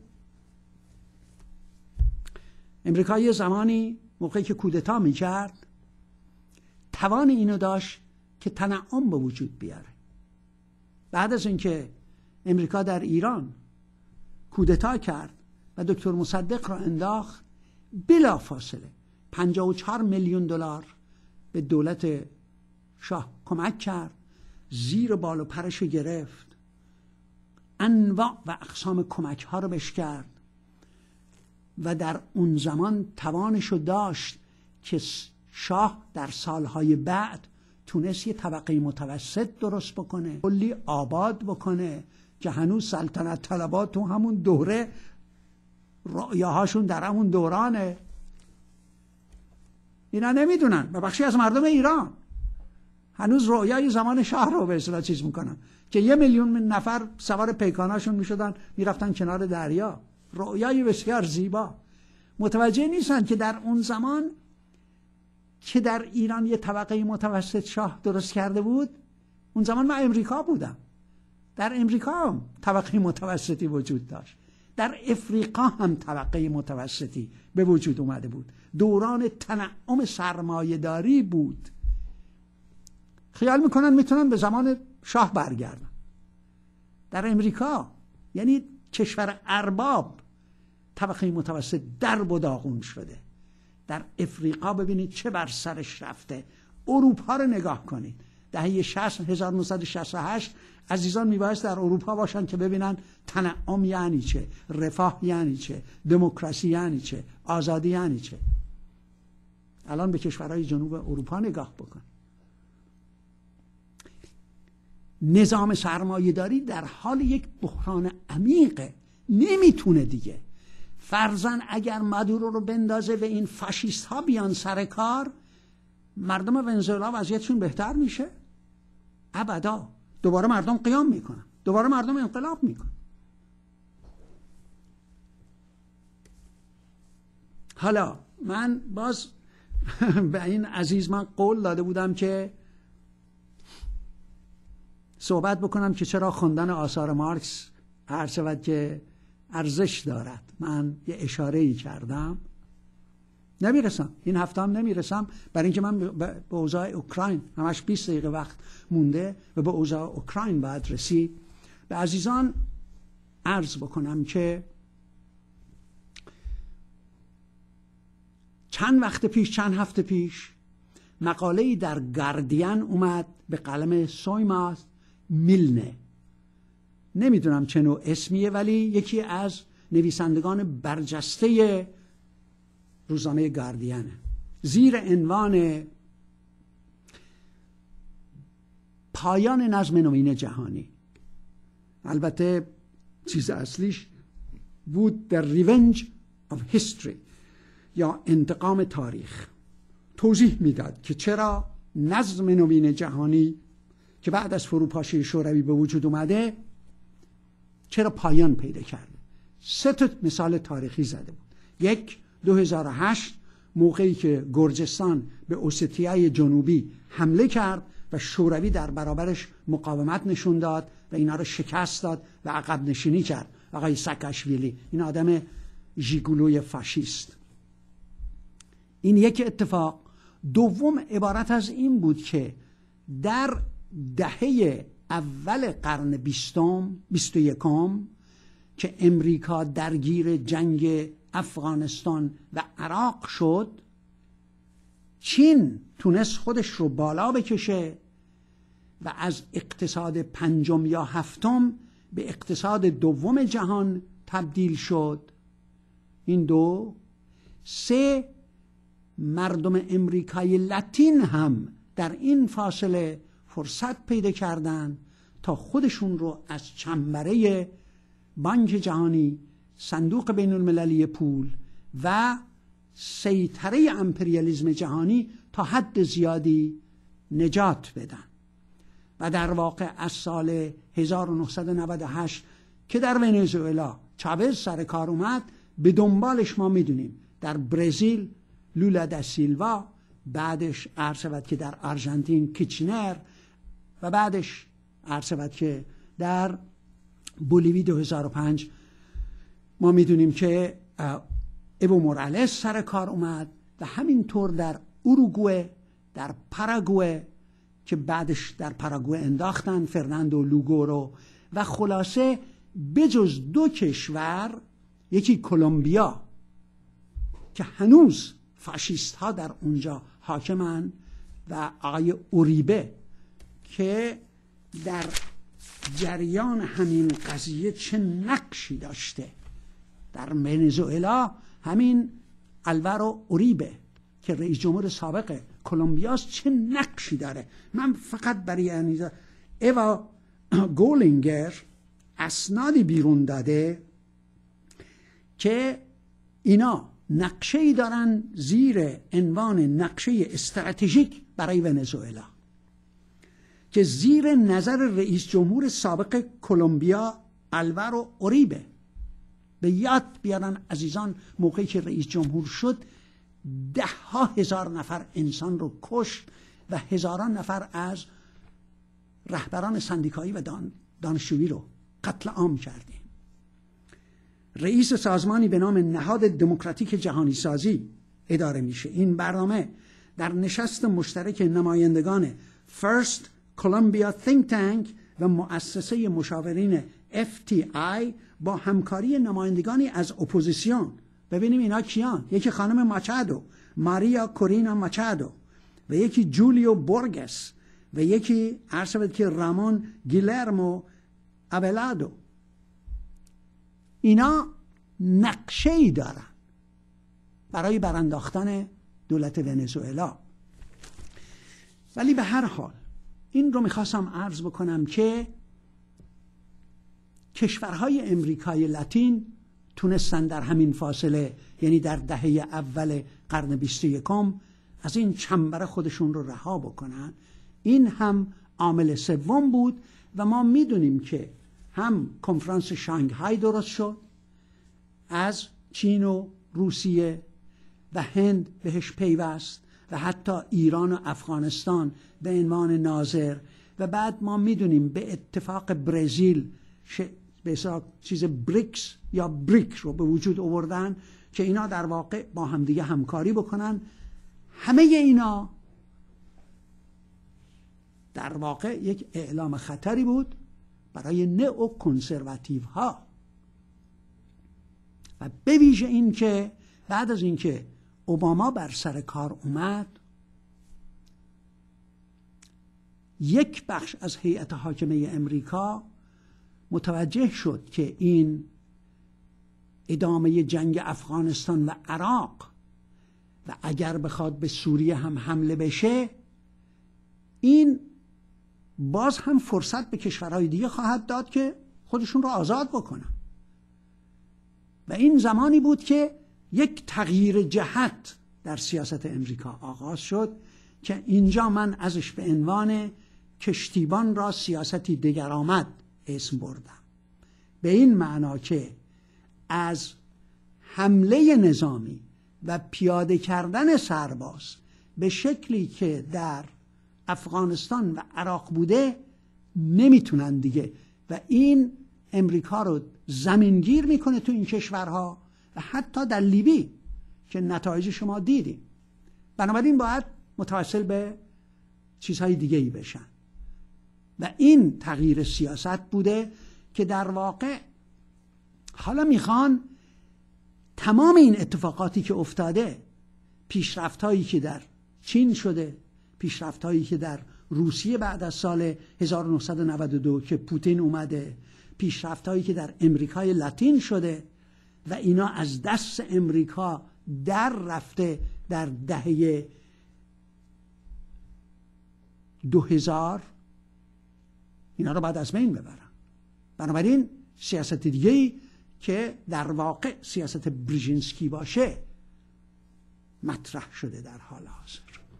امریکا یه زمانی موقعی که کودتا میکرد توان اینو داشت که تنعم به وجود بیاره. بعد از اینکه امریکا در ایران کودتا کرد و دکتر مصدق را انداخت، بلا فاصله 54 میلیون دلار به دولت شاه کمک کرد، زیر بال و پرش گرفت، انواع و اقسام کمک ها رو بهش کرد و در اون زمان توانشو داشت که شاه در سالهای بعد تونست یه طبقه متوسط درست بکنه، کلی آباد بکنه که هنوز سلطنت طلبات تو همون دوره رؤیاهاشون در همون دورانه. اینا نمیدونن و بخشی از مردم ایران هنوز رویای زمان شاه رو به اصطلاح چیز میکنم که 1 میلیون نفر سوار پیکاناشون میشدن میرفتن کنار دریا. رویای بسیار زیبا. متوجه نیستن که در اون زمان که در ایران یه طبقه متوسط شاه درست کرده بود، اون زمان من امریکا بودم، در امریکا هم طبقه متوسطی وجود داشت، در افریقا هم طبقه متوسطی به وجود اومده بود، دوران تنعم سرمایه‌داری بود. خیال میکنن میتونن به زمان شاه برگردن. در امریکا یعنی کشور ارباب طبقه متوسط درب و داغون شده. در افریقا ببینید چه بر سرش رفته. اروپا رو نگاه کنید، دهه 1968 عزیزان میبایست در اروپا باشن که ببینن تنعم یعنی چه، رفاه یعنی چه، دموکراسی یعنی چه، آزادی یعنی چه. الان به کشورهای جنوب اروپا نگاه بکن. نظام سرمایه‌داری در حال یک بحران عمیقه، نمیتونه دیگه. فرضاً اگر مادورو رو بندازه و این فاشیست ها بیان سر کار، مردم ونزوئلا وضعیتشون بهتر میشه؟ ابدا. دوباره مردم قیام میکنن، دوباره مردم انقلاب میکنن. حالا من باز به این عزیز من قول داده بودم که صحبت بکنم که چرا خوندن آثار مارکس هر شود که ارزش دارد. من یه اشاره‌ای کردم، نمیرسم این هفته هم نمیرسم، برای اینکه من به اوضاع اوکراین همش 20 دقیقه وقت مونده و به اوضاع اوکراین باید رسید. به عزیزان عرض بکنم که چند هفته پیش مقاله‌ای در گاردین اومد به قلم سویماس میلنه، نمیدونم چه نوع اسمیه، ولی یکی از نویسندگان برجسته روزنامه گاردینه، زیر عنوان پایان نظم نوین جهانی. البته چیز اصلیش بود The Revenge of History یا انتقام تاریخ. توضیح میداد که چرا نظم نوین جهانی که بعد از فروپاشی شوروی به وجود اومده چرا پایان پیدا کرده. 3 مثال تاریخی زده بود. 1 2008 موقعی که گرجستان به اوستیای جنوبی حمله کرد و شوروی در برابرش مقاومت نشون داد و اینا رو شکست داد و عقب نشینی کرد. آقای ساکاشویلی، این آدم ژیگولوی فاشیست. این یک اتفاق. دوم عبارت از این بود که در دهه اول قرن 21 که امریکا درگیر جنگ افغانستان و عراق شد، چین تونست خودش رو بالا بکشه و از اقتصاد 5 یا 7 به اقتصاد 2 جهان تبدیل شد. این 2. 3 مردم امریکای لاتین هم در این فاصله فرصت پیدا کردن تا خودشون رو از چنبره بانک جهانی، صندوق بین المللی پول و سیطره امپریالیسم جهانی تا حد زیادی نجات بدن. و در واقع از سال 1998 که در ونزوئلا چاوز سر کار اومد، به دنبالش ما میدونیم در برزیل لولا دا سیلوا، بعدش عرض شود که در آرژانتین کیچنر و بعدش عرض شود که در بولیوی 2005 ما میدونیم که ایو مورالس سر کار اومد و همینطور در اوروگوئه، در پاراگوئه که بعدش در پاراگوئه انداختن فرناندو لوگو رو، و خلاصه بجز 2 کشور، یکی کلمبیا که هنوز فاشیست ها در اونجا حاکمن و آقای اوریبه که در جریان همین قضیه چه نقشی داشته. در ونزوئلا همین آلوارو اوریبه که رئیس جمهور سابق کلمبیاست چه نقشی داره. من فقط برای ایوا گولینگر اسنادی بیرون داده که اینا نقشه‌ای دارن زیر عنوان نقشه استراتژیک برای ونزوئلا. که زیر نظر رئیس جمهور سابق کلمبیا آلوارو اوریبه، به یاد بیارن عزیزان، موقعی که رئیس جمهور شد 10,000 نفر انسان رو کشت و هزاران نفر از رهبران سندیکایی و دانشجویی رو قتل عام کردیم. رئیس سازمانی به نام نهاد دموکراتیک جهانی سازی اداره میشه. این برنامه در نشست مشترک نمایندگان First Columbia Think Tank و مؤسسه مشاورین FTI با همکاری نمایندگانی از اپوزیسیون، ببینیم اینا کیان، یکی خانم ماچادو، ماریا کورینا ماچادو، و یکی جولیو بورگس، و یکی عرض شود که رامون گیلرمو ابلادو، اینا نقشه‌ای دارن برای برانداختن دولت ونزوئلا. ولی به هر حال این رو میخواستم عرض بکنم که کشورهای امریکای لاتین تونستن در همین فاصله، یعنی در دهه اول قرن 21 از این چنبر خودشون رو رها بکنن. این هم عامل سوم بود و ما میدونیم که هم کنفرانس شانگهای درست شد، از چین و روسیه و هند بهش پیوست و حتی ایران و افغانستان به عنوان ناظر، و بعد ما میدونیم به اتفاق برزیل به حساب چیز بریکس یا بریک رو به وجود آوردن که اینا در واقع با همدیگه همکاری بکنن. همه اینا در واقع یک اعلام خطری بود برای نئو کنسرواتیو ها، و به ویژه این که بعد از اینکه اوباما بر سر کار اومد، یک بخش از هیئت حاکمه امریکا متوجه شد که این ادامه جنگ افغانستان و عراق و اگر بخواد به سوریه هم حمله بشه، این باز هم فرصت به کشورهای دیگه خواهد داد که خودشون رو آزاد بکنن. و این زمانی بود که یک تغییر جهت در سیاست امریکا آغاز شد که اینجا من ازش به عنوان کشتیبان را سیاستی دگر آمد اسم بردم، به این معنا که از حمله نظامی و پیاده کردن سرباز به شکلی که در افغانستان و عراق بوده نمیتونن دیگه، و این امریکا رو زمینگیر میکنه تو این کشورها و حتی در لیبی که نتایج شما دیدیم. بنابراین باید متوسل به چیزهای دیگه ای بشن و این تغییر سیاست بوده که در واقع حالا میخوان تمام این اتفاقاتی که افتاده، پیشرفت‌هایی که در چین شده، پیشرفت‌هایی که در روسیه بعد از سال 1992 که پوتین اومده، پیشرفت‌هایی که در امریکای لاتین شده و اینا از دست امریکا در رفته در دهه 2000، اینا رو باید از بین ببرن. بنابراین سیاست دیگه‌ای که در واقع سیاست بریژینسکی باشه مطرح شده در حال حاضر.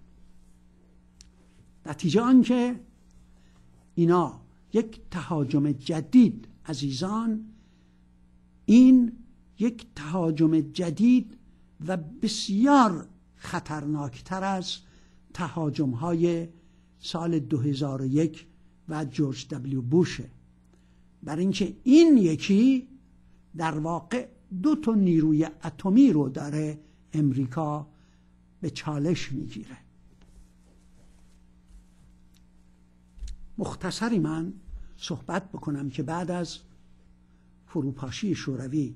نتیجه آن که اینا یک تهاجم جدید، عزیزان، این یک تهاجم جدید و بسیار خطرناکتر از تهاجم‌های سال 2001 و جورج دبلیو بوشه، برای اینکه این یکی در واقع 2 نیروی اتمی رو داره امریکا به چالش میگیره. مختصری من صحبت بکنم که بعد از فروپاشی شوروی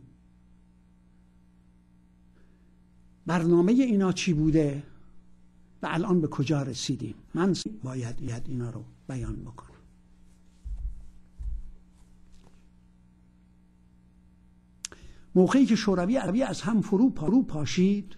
برنامه اینا چی بوده و الان به کجا رسیدیم. من باید اینا رو بیان بکنم. موقعی که شوروی از هم فرو پاشید،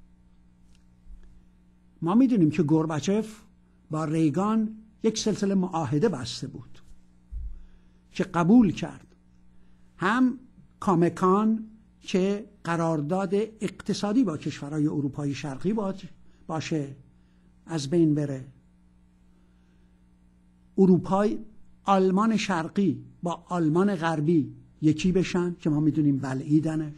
ما میدونیم که گورباچف با ریگان یک سلسله معاهده بسته بود که قبول کرد، هم کامکان که قرارداد اقتصادی با کشورهای اروپای شرقی باشه، از بین بره، اروپای آلمان شرقی با آلمان غربی یکی بشن که ما میدونیم بلعیدنش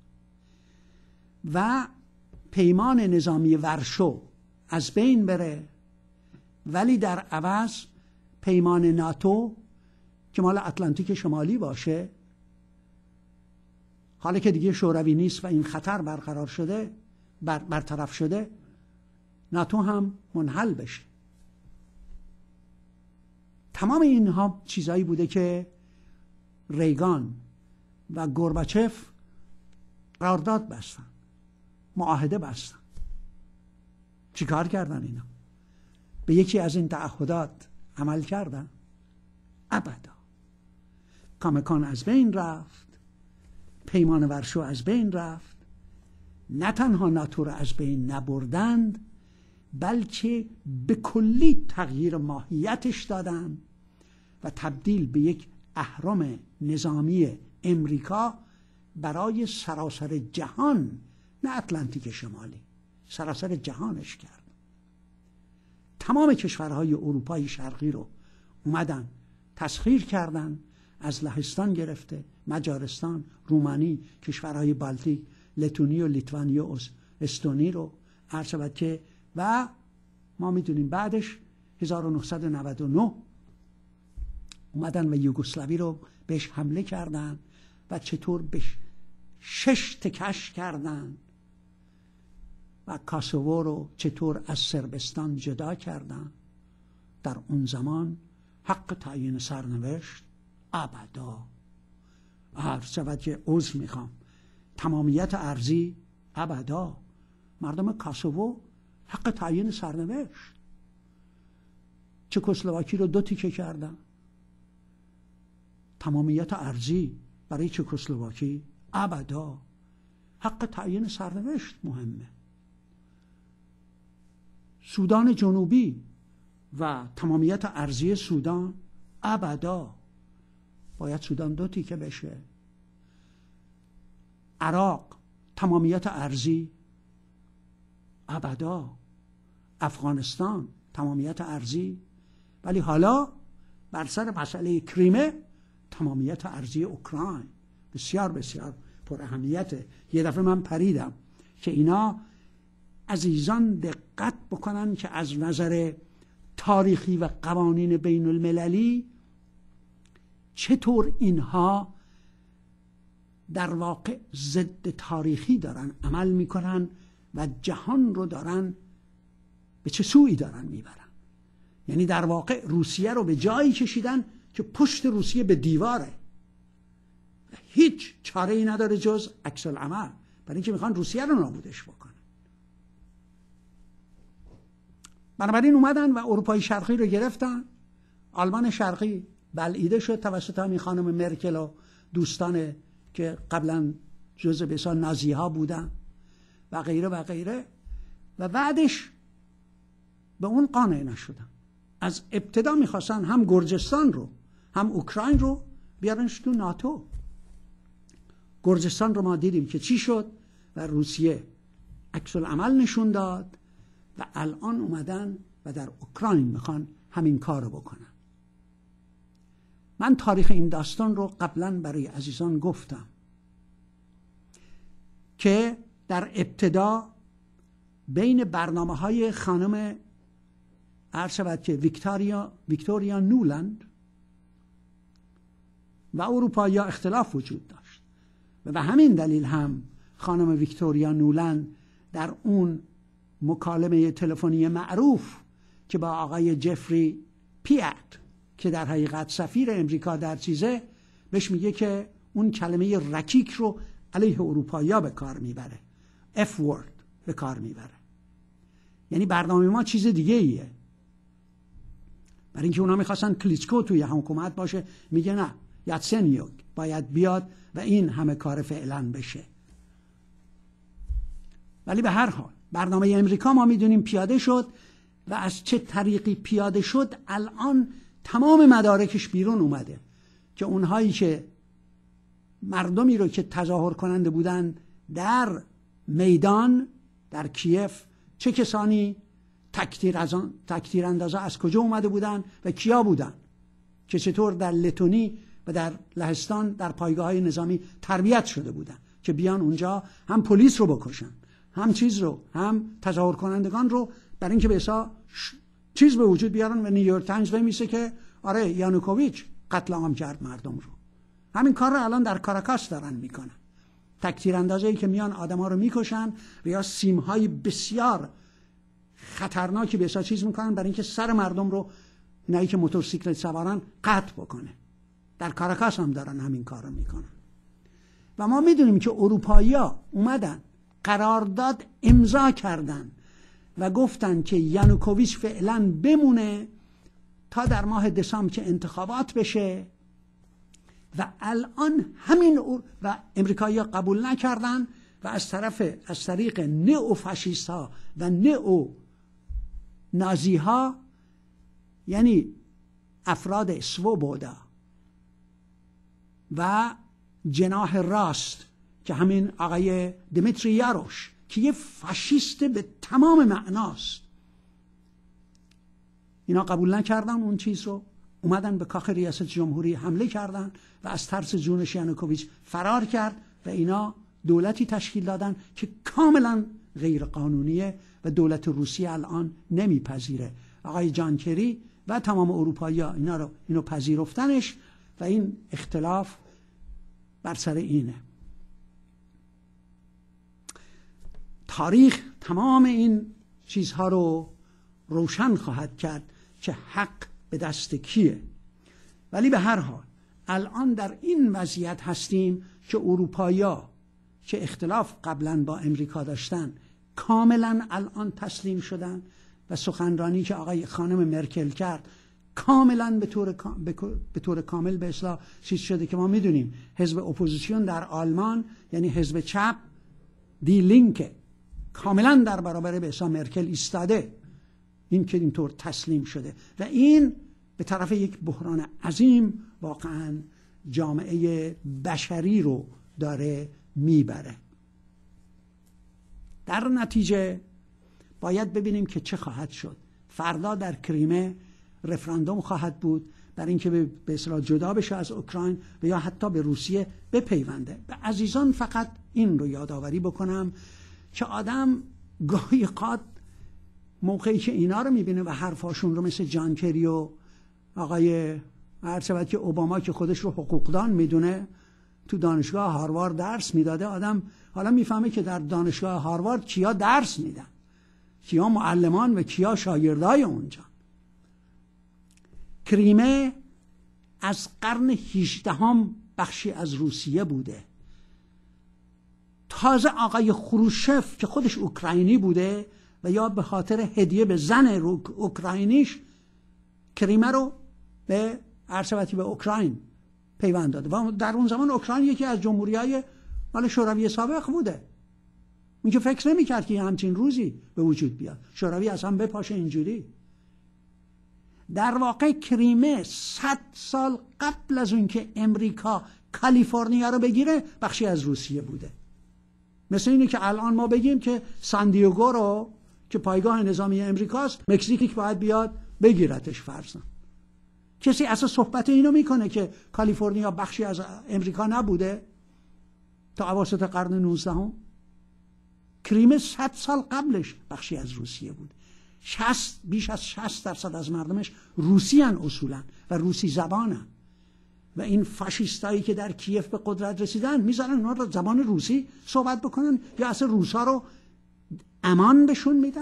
و پیمان نظامی ورشو از بین بره، ولی در عوض پیمان ناتو که مال اتلانتیک شمالی باشه، حالا که دیگه شوروی نیست و این خطر برقرار شده برطرف شده، ناتو هم منحل بشه. تمام اینها چیزایی بوده که ریگان و گورباچف قرارداد بستن، معاهده بستن. چیکار کردن اینا؟ به یکی از این تعهدات عمل کردن؟ ابدا. کامکان از بین رفت، پیمان ورشو از بین رفت. نه تنها ناتو را از بین نبردند، بلکه به کلی تغییر ماهیتش دادن و تبدیل به یک اهرم نظامی امریکا برای سراسر جهان، نه اتلانتیک شمالی، سراسر جهانش کرد. تمام کشورهای اروپای شرقی رو اومدن تسخیر کردن، از لهستان گرفته، مجارستان، رومانی، کشورهای بالتیک، لتونی و لیتوانی و استونی رو عرض شود که و ما میدونیم بعدش 1999 اومدن و یوگسلاوی رو بهش حمله کردن و چطور به 6 تکش کردن و کاسوو رو چطور از صربستان جدا کردن. در اون زمان حق تعیین سرنوشت ابدا. عرض شود که عذر میخوام، تمامیت ارضی ابدا. مردم کاسوو حق تعیین سرنوشت. چکسلواکی رو 2 تیکه کردن. تمامیت ارضی برای چکسلواکی ابدا. حق تعیین سرنوشت مهمه. سودان جنوبی و تمامیت ارضی سودان ابدا. باید سودان 2 تیکه بشه. عراق تمامیت ارضی ابدا. افغانستان تمامیت ارضی. ولی حالا بر سر مسئله کریمه تمامیت ارضی اوکراین بسیار بسیار پر اهمیته. یه دفعه من پریدم که اینا عزیزان دقت بکنن که از نظر تاریخی و قوانین بین المللی چطور اینها در واقع ضد تاریخی دارن عمل میکنن و جهان رو دارن به چه سویی دارن میبرن. یعنی در واقع روسیه رو به جایی کشیدن که پشت روسیه به دیواره و هیچ چاره ای نداره جز عکس العمل، برای اینکه میخوان روسیه رو نابودش بکنن. بنابراین اومدن و اروپای شرقی رو گرفتن. آلمان شرقی بلعیده شد توسط همین خانم مرکل و دوستان که قبلا جزء بسیار نازی ها بودن و غیره و غیره، و بعدش به اون قانع نشدن. از ابتدا میخواستن هم گرجستان رو هم اوکراین رو بیارنش تو ناتو. گرجستان رو ما دیدیم که چی شد و روسیه عکس العمل نشون داد و الان اومدن و در اوکراین میخوان همین کار رو بکنن. من تاریخ این داستان رو قبلا برای عزیزان گفتم که در ابتدا بین برنامه‌های خانم عرض شود که ویکتوریا نولند و اروپایی اختلاف وجود داشت و به همین دلیل هم خانم ویکتوریا نولند در اون مکالمه تلفنی معروف که با آقای جفری پیات که در حقیقت سفیر امریکا در چیزه بهش میگه که اون کلمه رکیک رو علیه اروپایی‌ها به کار میبره، F word به کار میبره. یعنی برنامه ما چیز دیگه ایه. برای اینکه اونا میخواستن کلیچکو توی حکومت باشه، میگه نه، یاتسنیوک باید بیاد و این همه کار فعلا بشه. ولی به هر حال برنامه امریکا ما میدونیم پیاده شد و از چه طریقی پیاده شد الان تمام مدارکش بیرون اومده که اونهایی که مردمی رو که تظاهر کننده بودن در میدان در کیف چه کسانی تکتیراندازا از کجا اومده بودن و کیا بودن که چطور در لتونی و در لهستان در پایگاه‌های نظامی تربیت شده بودن که بیان اونجا هم پلیس رو بکشن، هم چیز رو، هم تظاهر کنندگان رو، برای اینکه به حساب چیز به وجود بیارن. و نیویورک تایمز میشه که آره یانوکوویچ قتل عام کرد مردم رو. همین کار رو الان در کاراکاس دارن میکنن. تکتیراندازایی که میان آدما رو میکشن و یا سیم‌های بسیار خطرناکی به حساب چیز میکنن برای اینکه سر مردم رو، اینایی که موتورسیکلت سوارن، قطع بکنه. در کاراکاس هم دارن همین کار رو میکنن. و ما میدونیم که اروپایی‌ها اومدن قرارداد امضا کردن و گفتن که یانوکوویچ فعلا بمونه تا در ماه دسامبر که انتخابات بشه. و الان همین و امریکایی‌ها قبول نکردن و از طریق نئو فاشیست‌ها و نئو نازی‌ها، یعنی افراد سوبودا و جناح راست که همین آقای دمیتری یاروش که یه فاشیست به تمام معناست، اینا قبول نکردن اون چیز رو، اومدن به کاخ ریاست جمهوری حمله کردن و از ترس جونش یانوکوویچ فرار کرد و اینا دولتی تشکیل دادن که کاملا غیر قانونیه و دولت روسیه الان نمیپذیره. آقای جان کری و تمام اروپایی‌ها اینو پذیرفتنش و این اختلاف بر سر اینه. تاریخ تمام این چیزها رو روشن خواهد کرد که حق به دست کیه. ولی به هر حال الان در این وضعیت هستیم که اروپایی‌ها که اختلاف قبلا با امریکا داشتن کاملا الان تسلیم شدن و سخنرانی که آقای خانم مرکل کرد کاملا به طور کامل به اصلاح چیز شده که ما میدونیم حزب اپوزیسیون در آلمان، یعنی حزب چپ دی لینک، کاملا در برابر به اصلاح مرکل ایستاده. این که اینطور تسلیم شده و این به طرف یک بحران عظیم واقعا جامعه بشری رو داره میبره. در نتیجه باید ببینیم که چه خواهد شد. فردا در کریمه رفراندوم خواهد بود برای اینکه به اصطلاح جدا بشه از اوکراین و یا حتی به روسیه بپیونده. به عزیزان فقط این رو یادآوری بکنم که آدم گاهی قد موقعی که اینا رو میبینه و حرفاشون رو مثل جان کری و آقای هرچند که اوباما که خودش رو حقوقدان میدونه تو دانشگاه هاروارد درس میداده، آدم حالا میفهمه که در دانشگاه هاروارد کیا درس میدن، کیا معلمان و کیا شاگردای اونجا. کریمه از قرن 18 بخشی از روسیه بوده. تازه آقای خروشف که خودش اوکراینی بوده و یا به خاطر هدیه به زن اوکراینیش کریمه رو به ارشبتی به اوکراین پیوند داده و در اون زمان اوکراین یکی از جمهوری‌های مال شوروی سابق بوده. اون که فکر نمی‌کرد که همچین روزی به وجود بیاد، شوروی اصلا بپاشه اینجوری. در واقع کریمه 100 سال قبل از اون که امریکا کالیفرنیا رو بگیره بخشی از روسیه بوده. مثل اینه که الان ما بگیم که ساندیگو رو که پایگاه نظامی امریکاست، مکزیک باید بیاد بگیرتش فرضاً. کسی اصلا صحبت اینو میکنه که کالیفرنیا بخشی از امریکا نبوده تا اواسط قرن 19 کریمه 100 سال قبلش بخشی از روسیه بود. بیش از 60% از مردمش روسی هن اصولا و روسی زبانن و این فاشیستایی که در کیف به قدرت رسیدن میذارن اونا رو زبان روسی صحبت بکنن یا اصلا روسا رو امان بهشون میدن.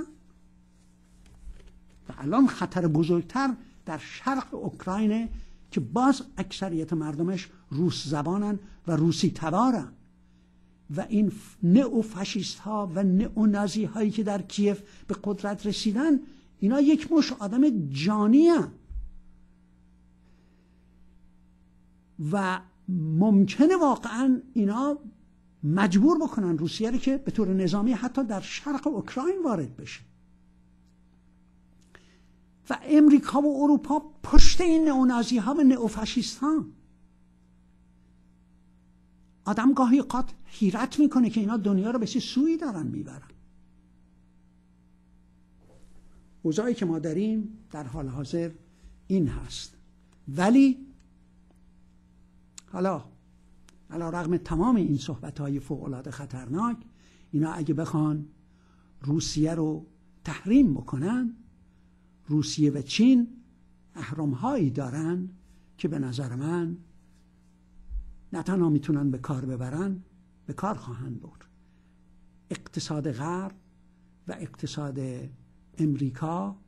و الان خطر بزرگتر در شرق اوکراینه که باز اکثریت مردمش روس زبانن و روسی تبارن و این نئو فاشیست ها و نئو نازی هایی که در کیف به قدرت رسیدن اینا یک مش آدم جانی هن. و ممکنه واقعا اینا مجبور بکنن روسیه رو که به طور نظامی حتی در شرق اوکراین وارد بشه. و امریکا و اروپا پشت این نئونازی ها و نئوفاشیست ها. آدم گاهی قد حیرت میکنه که اینا دنیا رو به چه سویی دارن میبرن. اوضاعی که ما داریم در حال حاضر این هست. ولی حالا علی رغم تمام این صحبت‌های فوق‌العاده خطرناک، اینا اگه بخوان روسیه رو تحریم بکنن، روسیه و چین اهرم‌هایی دارن که به نظر من نه تنها میتونن به کار ببرن، به کار خواهند برد. اقتصاد غرب و اقتصاد امریکا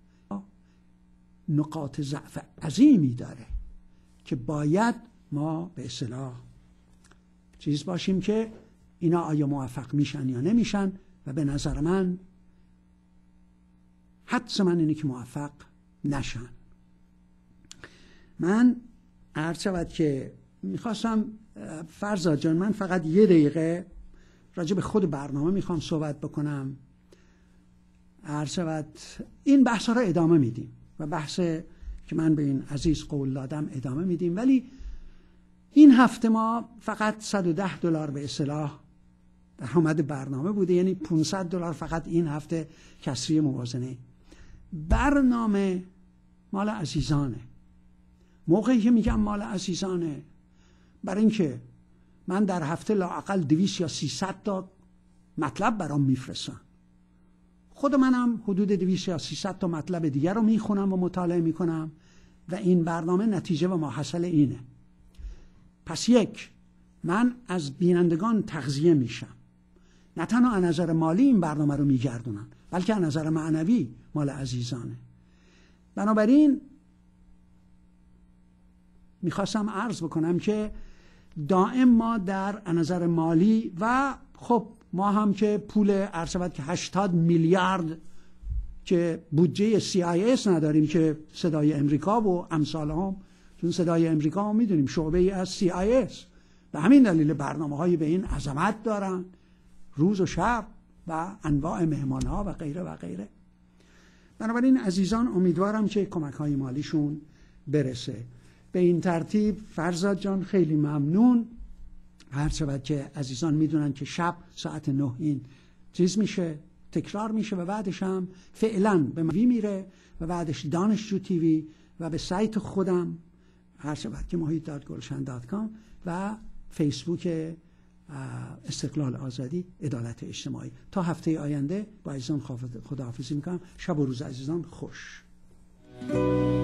نقاط ضعف عظیمی داره که باید ما به اصطلاح چیز باشیم که اینا آیا موفق میشن یا نمیشن، و به نظر من حدس من اینه که موفق نشن. من عرض شود که میخواستم فرزاد جان، من فقط 1 دقیقه راجع به خود برنامه میخوام صحبت بکنم. عرض شود این بحث را ادامه میدیم و بحث که من به این عزیز قول دادم ادامه میدیم، ولی این هفته ما فقط $110 به اصطلاح درآمد برنامه بوده، یعنی $500 فقط این هفته کسری موازنه. برنامه مال عزیزانه. موقعی که میگم مال عزیزانه، برای اینکه من در هفته لااقل 200 یا 300 تا مطلب برام میفرستن. خود منم حدود 200 یا 300 تا مطلب دیگر رو میخونم و مطالعه میکنم و این برنامه نتیجه و ماحصل اینه. پس من از بینندگان تغذیه میشم. نه تنها از نظر مالی این برنامه رو میگردونن، بلکه از نظر معنوی مال عزیزانه. بنابراین میخواستم عرض بکنم که دائم ما در نظر مالی و خب ما هم که پول عرض شود که 80 میلیارد که بودجه CIS نداریم که صدای امریکا و امثال هم، چون صدای امریکا هم میدونیم شعبه ای از CIS، به همین دلیل برنامه‌هایی به این عظمت دارن، روز و شب و انواع مهمان‌ها و غیره و غیره. بنابراین عزیزان امیدوارم که کمک‌های مالیشون برسه. به این ترتیب فرزاد جان خیلی ممنون. هر شود که عزیزان میدونن که شب ساعت 9 این چیز میشه، تکرار میشه و بعدش هم فعلا به موی میره و بعدش دانشجو تیوی و به سایت خودم هر شود که mohit.gulshan.com و فیسبوک استقلال آزادی عدالت اجتماعی. تا هفته آینده با عزیزان خداحافظی میکنم. شب و روز عزیزان خوش.